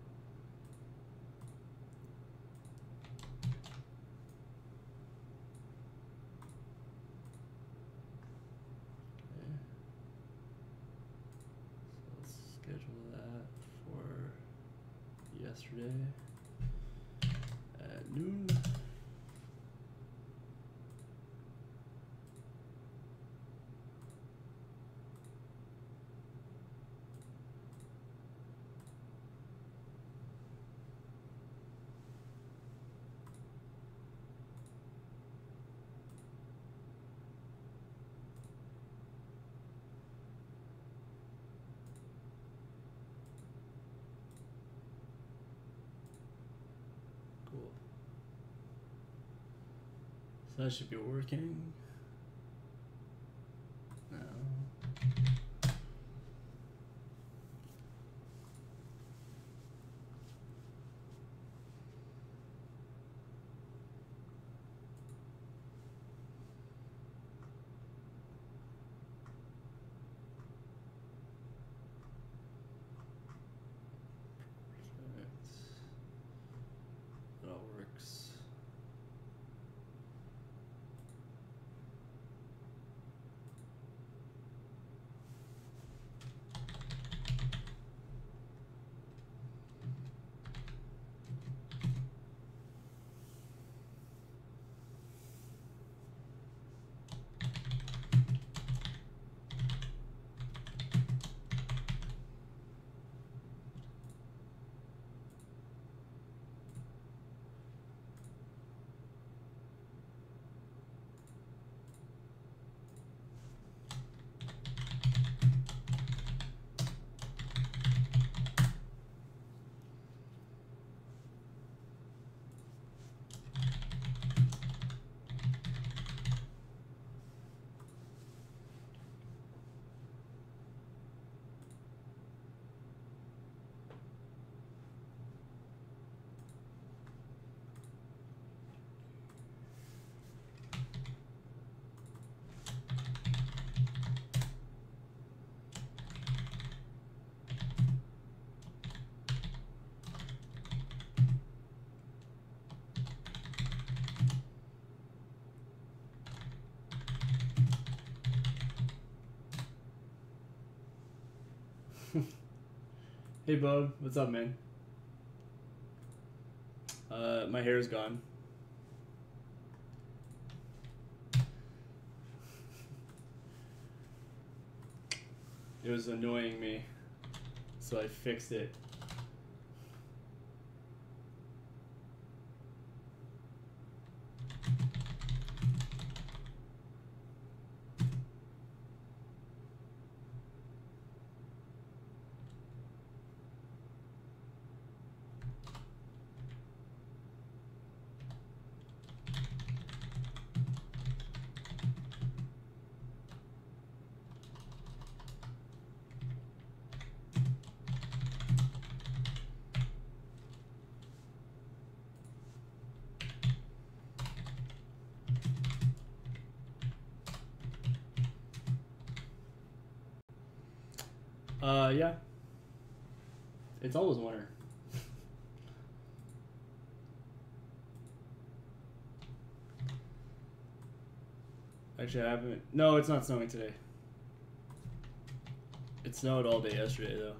Okay. So let's schedule that for yesterday at noon. So that should be working. No. Perfect. That all works. Hey bub, what's up, man? My hair's gone. It was annoying me, so I fixed it. Yeah. It's always winter. Actually, I haven't. No, it's not snowing today. It snowed all day yesterday, though.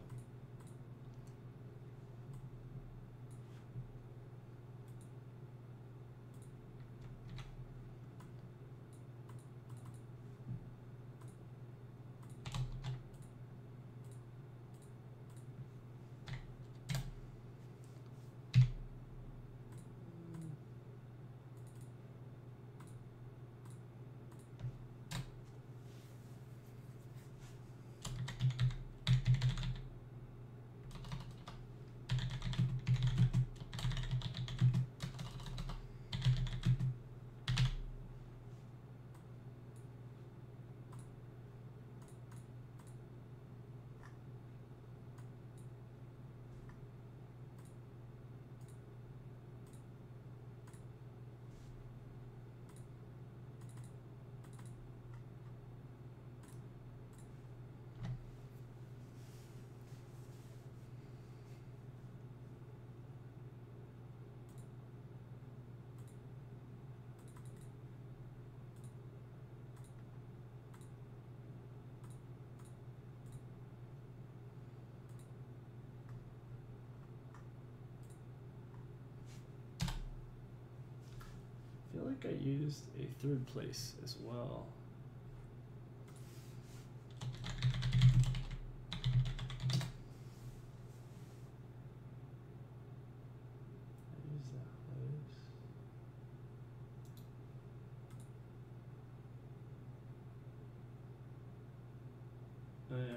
I feel like I used a third place as well. I used that place. Oh yeah.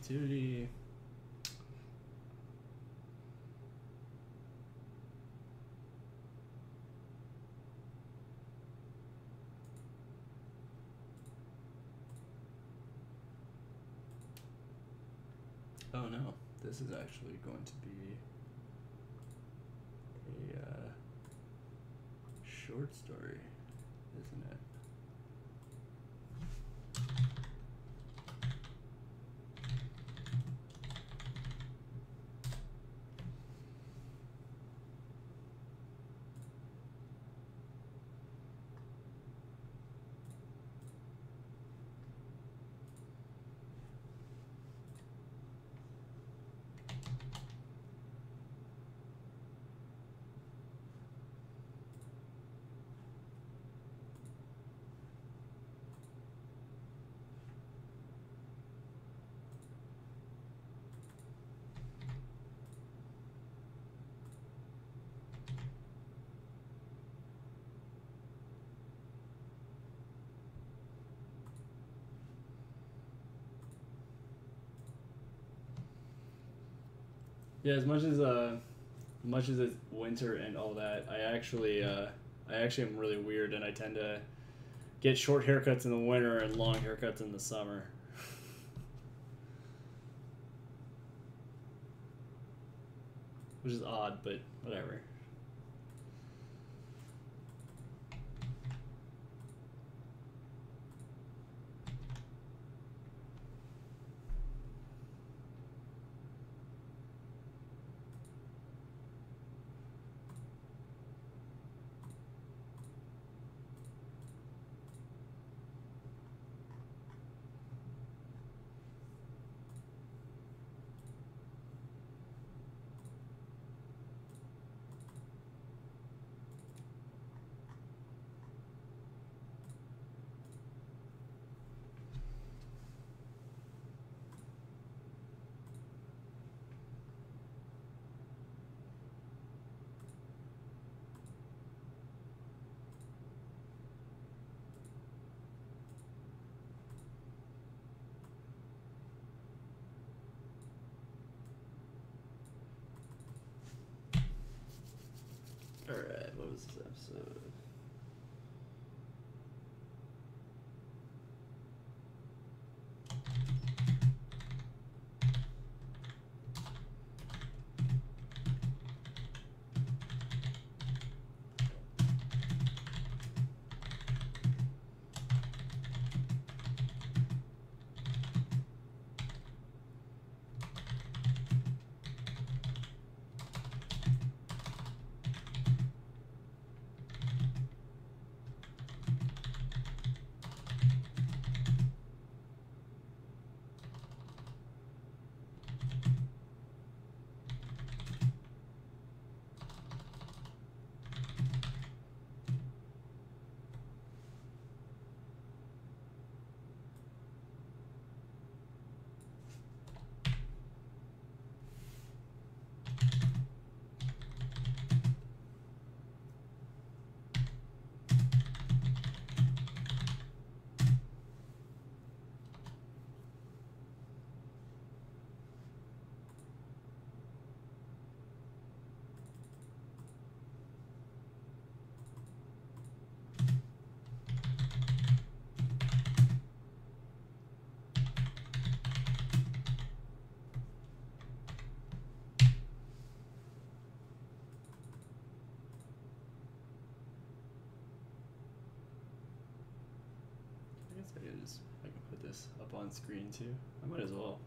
Creativity. Oh no, this is actually going to be a short story, isn't it? Yeah, as much as it's winter and all that, I actually am really weird, and I tend to get short haircuts in the winter and long haircuts in the summer. Which is odd, but whatever. Alright, what was this episode? I can put this up on screen too. I might as well.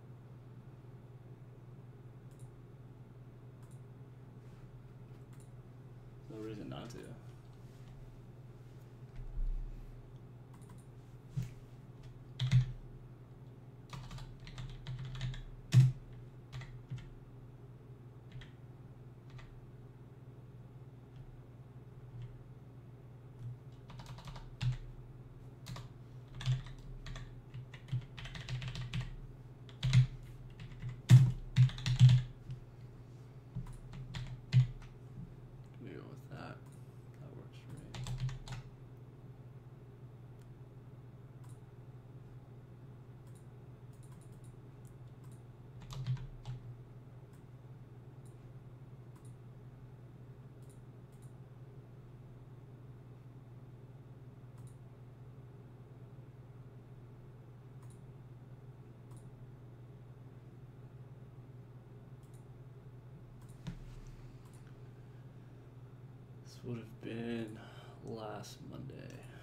No reason not to. would have been last Monday.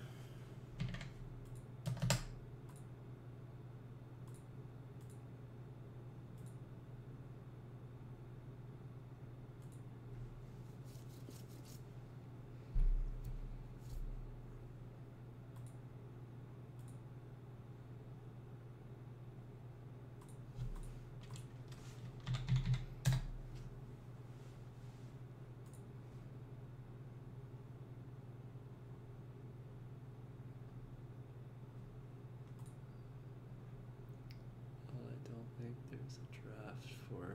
I don't think there's a draft for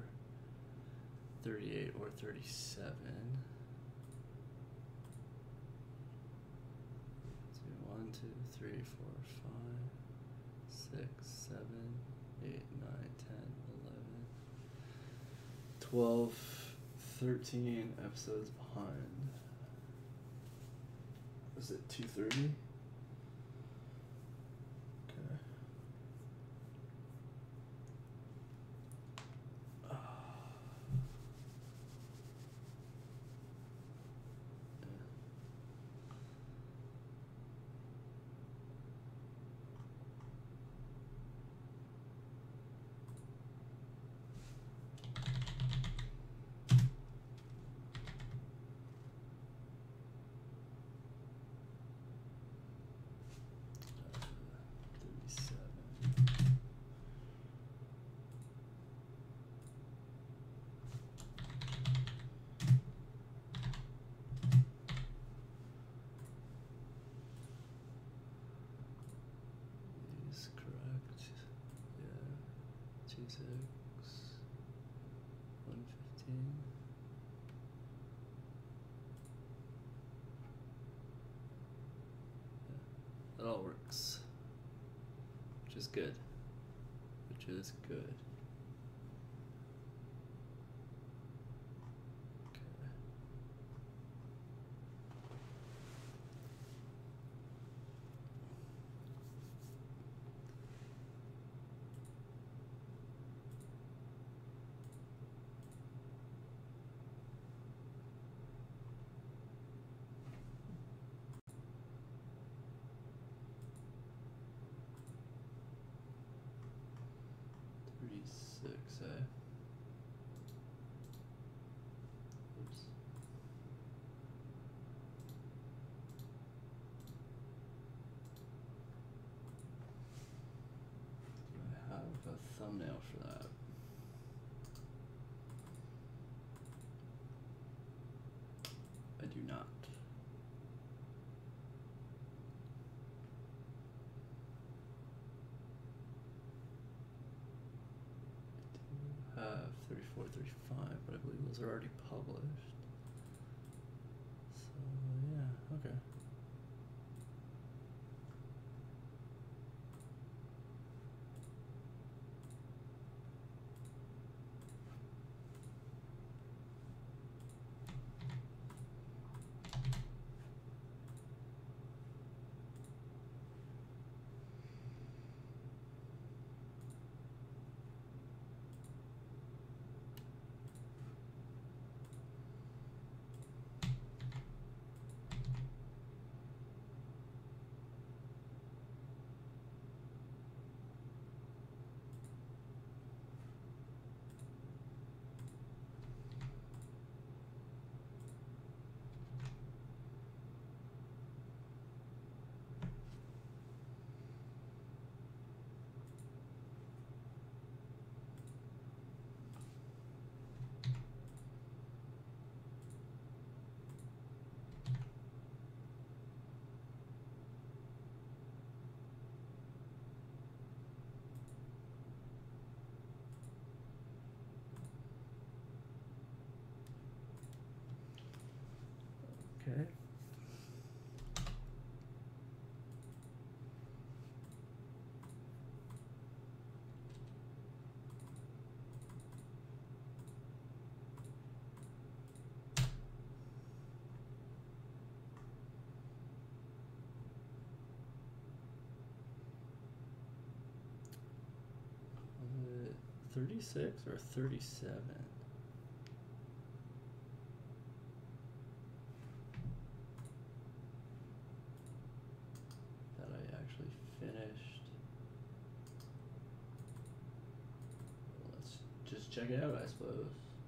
38 or 37. 1, 2, 3, 4, 5, 6, 7, 8, 9, 10, 11, 12, 13 episodes behind. Was it 230? Okay. Is correct. Yeah. 2, 6, 115. Yeah. That all works. Which is good. Which is good. Okay. Six, eh? Oops. Do I have a thumbnail for that? I do not. I do have 34, 35, but I believe those are already published. So, yeah, okay. Okay. Was it 36 or 37? actually finished. Let's just check it out, I suppose.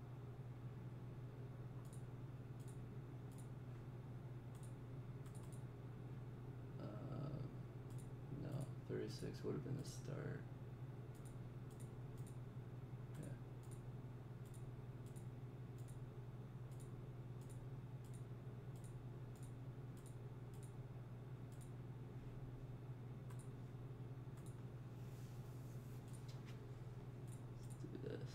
No, 36 would have been the start. Yeah. Let's do this.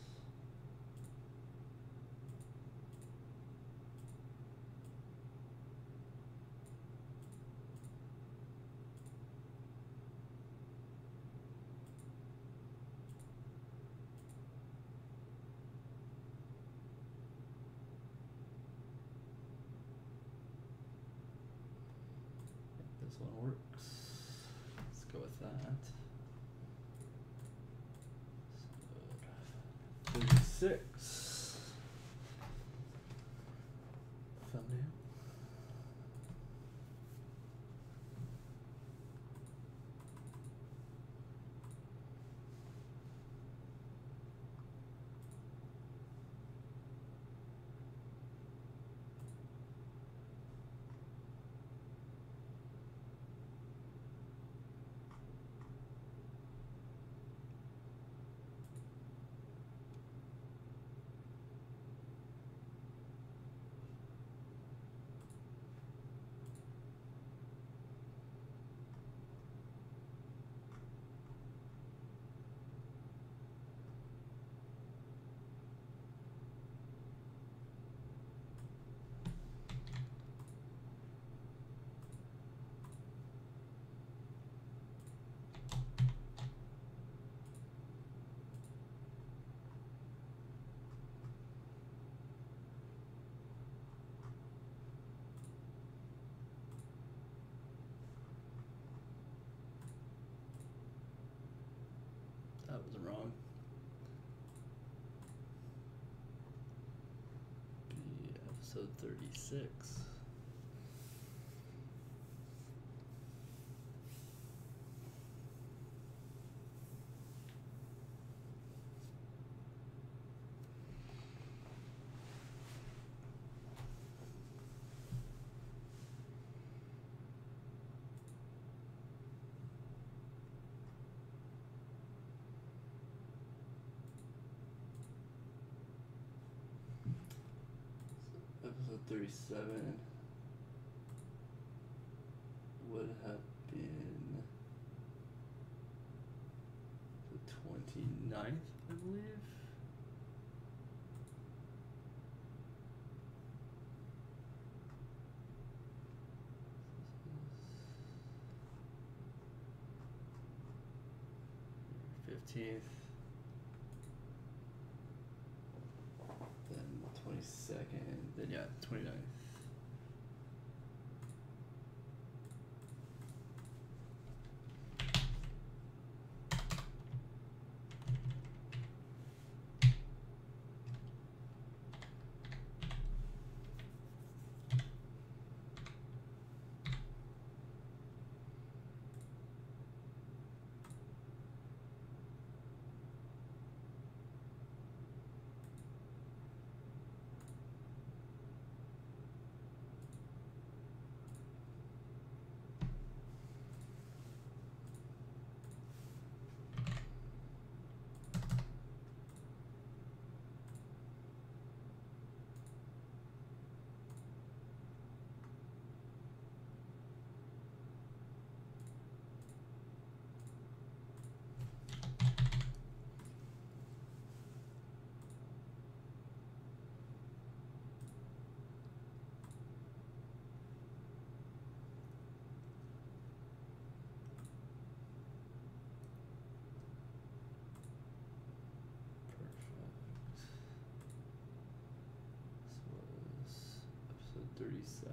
This one works. Let's go with that. So, 36. Thumbnail. That was wrong. Be episode 36. Episode 37 would have been the 29th, I believe. This is 15th. Then the 22nd. Then yeah, 29th. This was episode 37.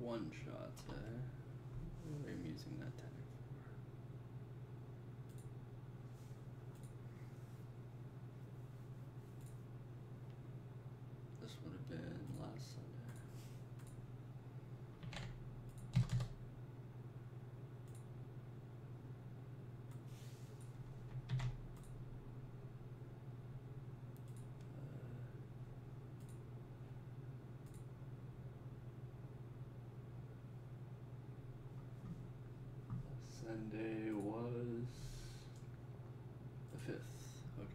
one shot. What am I using that tag for? This would have been last Sunday. Sunday was the 5th. Okay.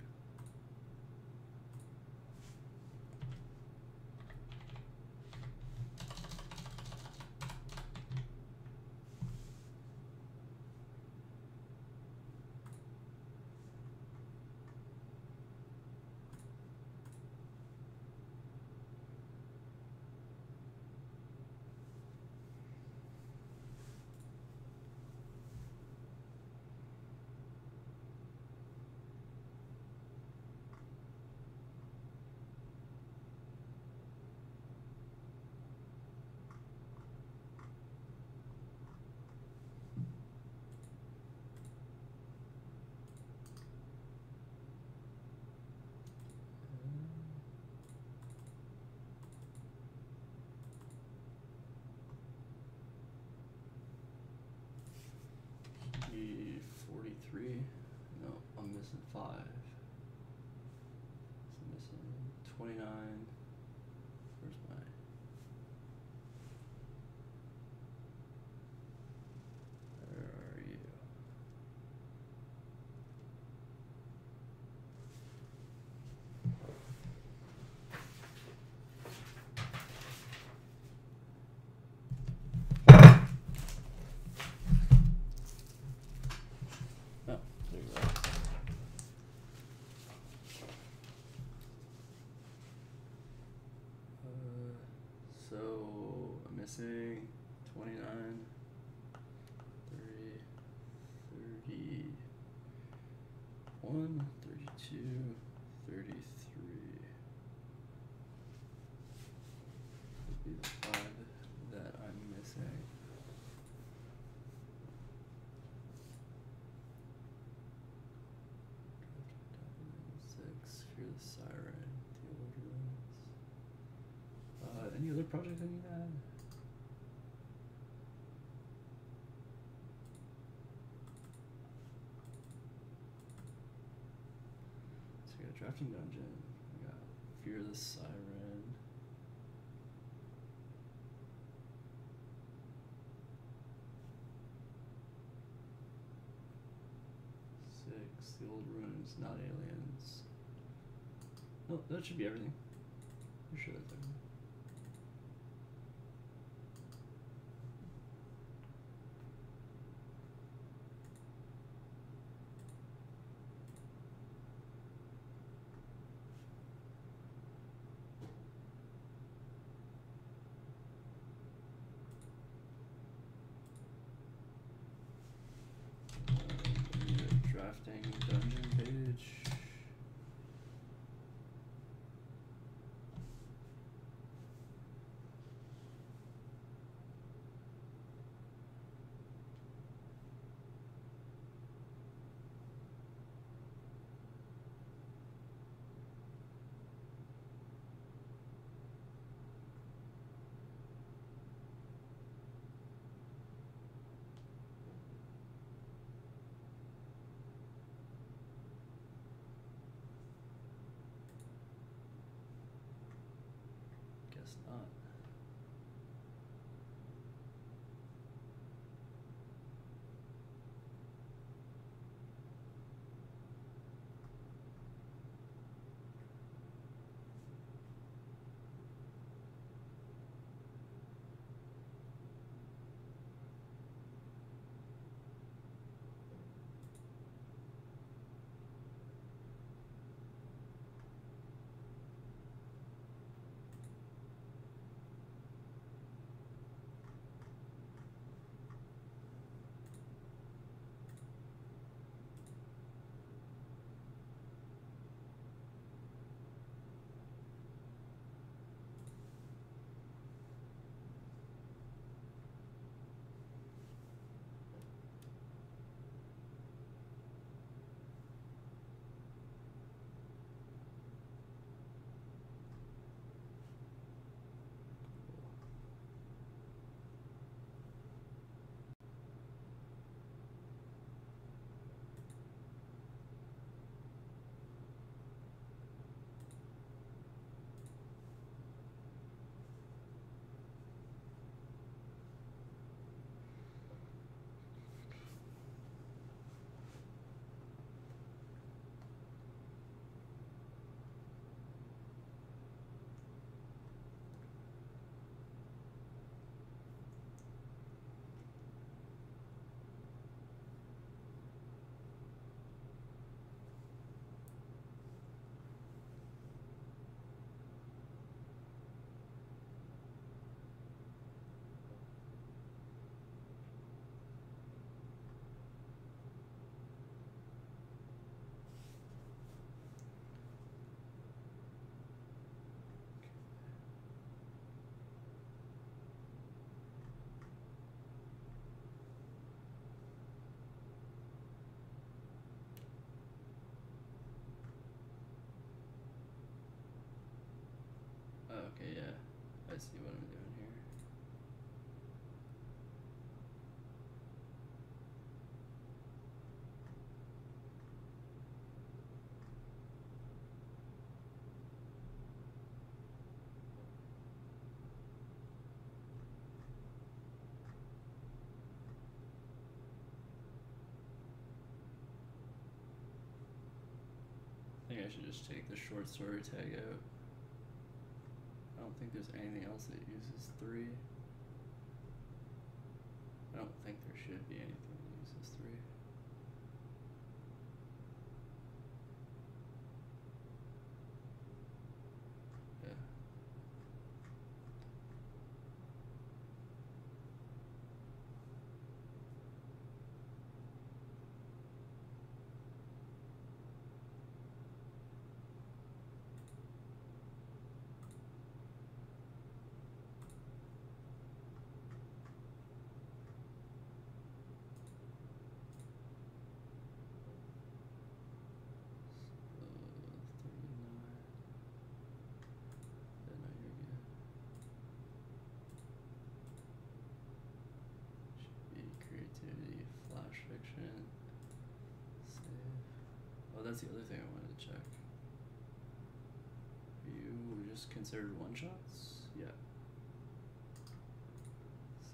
Key 43. No, I'm missing 5. So I'm missing 29. Where's my... Where are you? Oh, there you go. So I'm missing 29, 30, 31, 32, 33. Would be the 5 that I'm missing. Six, Fear the Siren, the Old Ruins. Any other projects I need to add? So we got Drafting Dungeon, we got Fear the Siren. Six, the Old Ruins, Not Aliens. No, that should be everything. I'm sure that's everything. Drafting dungeon page. Guess not. I see what I'm doing here. I think I should just take the short story tag out. I don't think there's anything else that uses 3. I don't think there should be anything that uses 3. Yeah. Creativity, flash fiction, save. Oh, that's the other thing I wanted to check. Are you just considered one shots? Yeah. So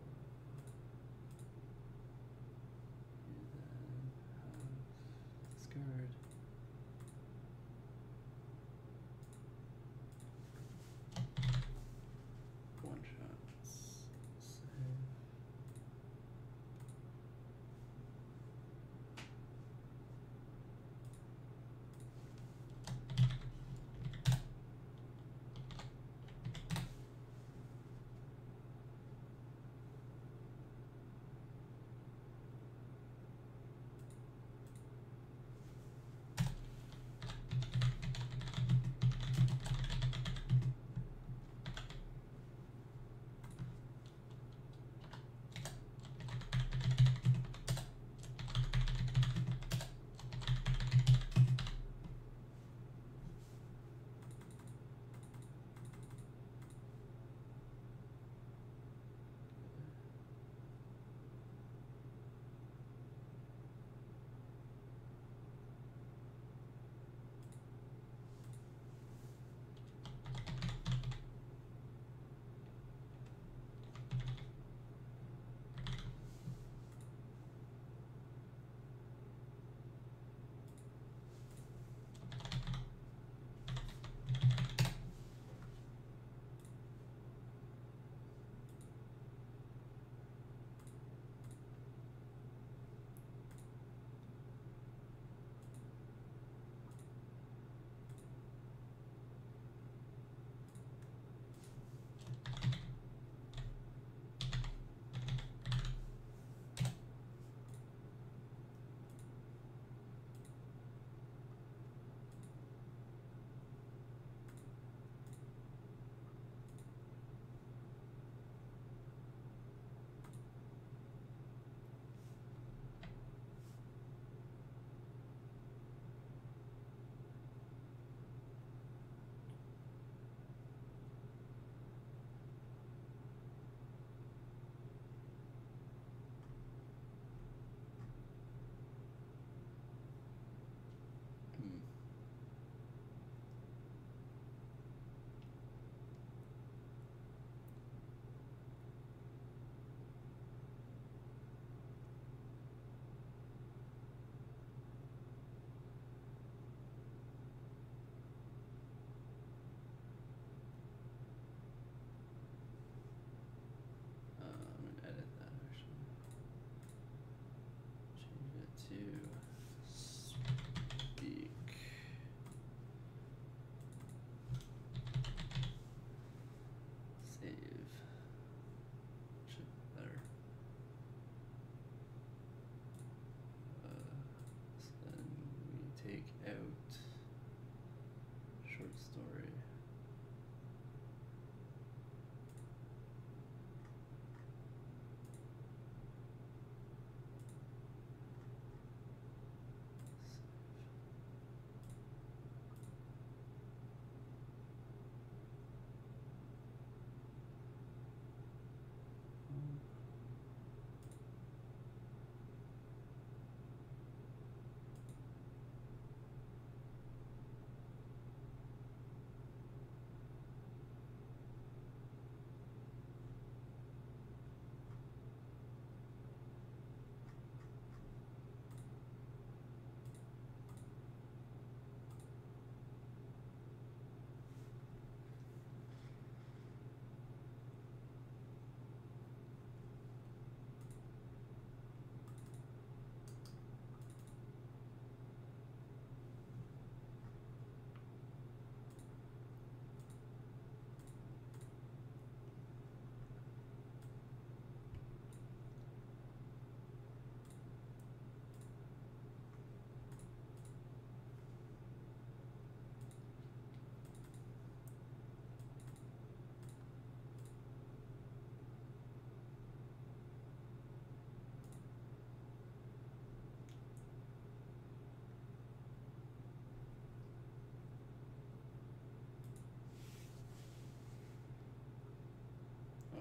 you then have discard. One shots. Save.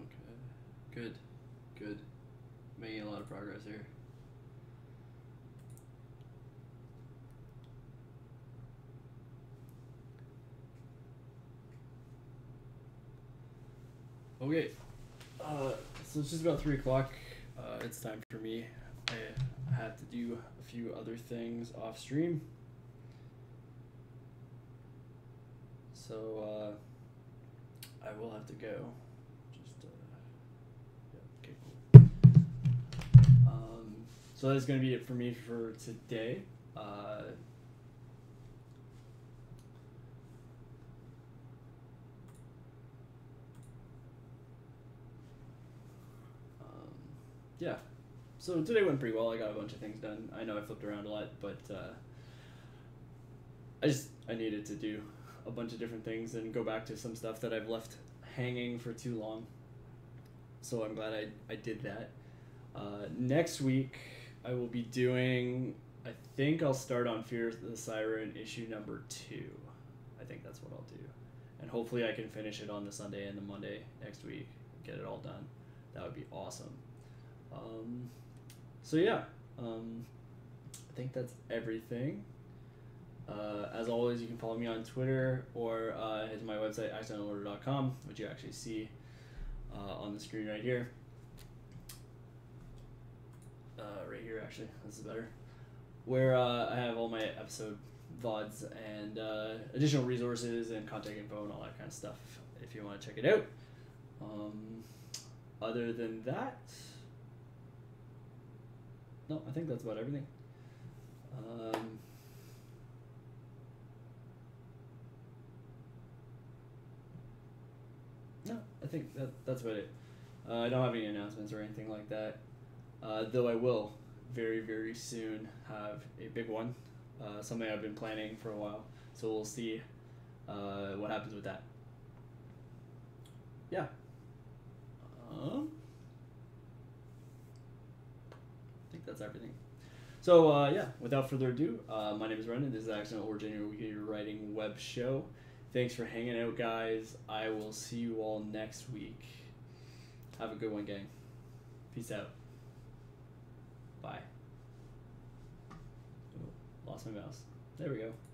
Okay. Good. Good. Making a lot of progress here. Okay. So it's just about 3 o'clock. It's time for me. I have to do a few other things off stream. So I will have to go. Just yeah, okay, cool. So that's gonna be it for me for today. Yeah. So today went pretty well. I got a bunch of things done. I know I flipped around a lot, but I needed to do a bunch of different things and go back to some stuff that I've left hanging for too long. So I'm glad I did that. Next week I will be doing, I think I'll start on Fear of the Siren issue number 2. I think that's what I'll do. And hopefully I can finish it on the Sunday and the Monday next week. Get it all done. That would be awesome. So yeah, I think that's everything. As always, you can follow me on Twitter or head to my website, accidentalorder.com, which you actually see on the screen right here. Right here, actually, this is better. Where I have all my episode VODs and additional resources and contact info and all that kind of stuff if you want to check it out. Other than that, no, I think that's about everything. No, I think that's about it. I don't have any announcements or anything like that. Though I will very, very soon have a big one. Something I've been planning for a while. So we'll see what happens with that. Yeah. I think that's everything. So yeah, without further ado, my name is Brendan. This is Accidental Origin, your weekly writing web show. Thanks for hanging out, guys. I will see you all next week. Have a good one, gang. Peace out. Bye. Oh, lost my mouse. There we go.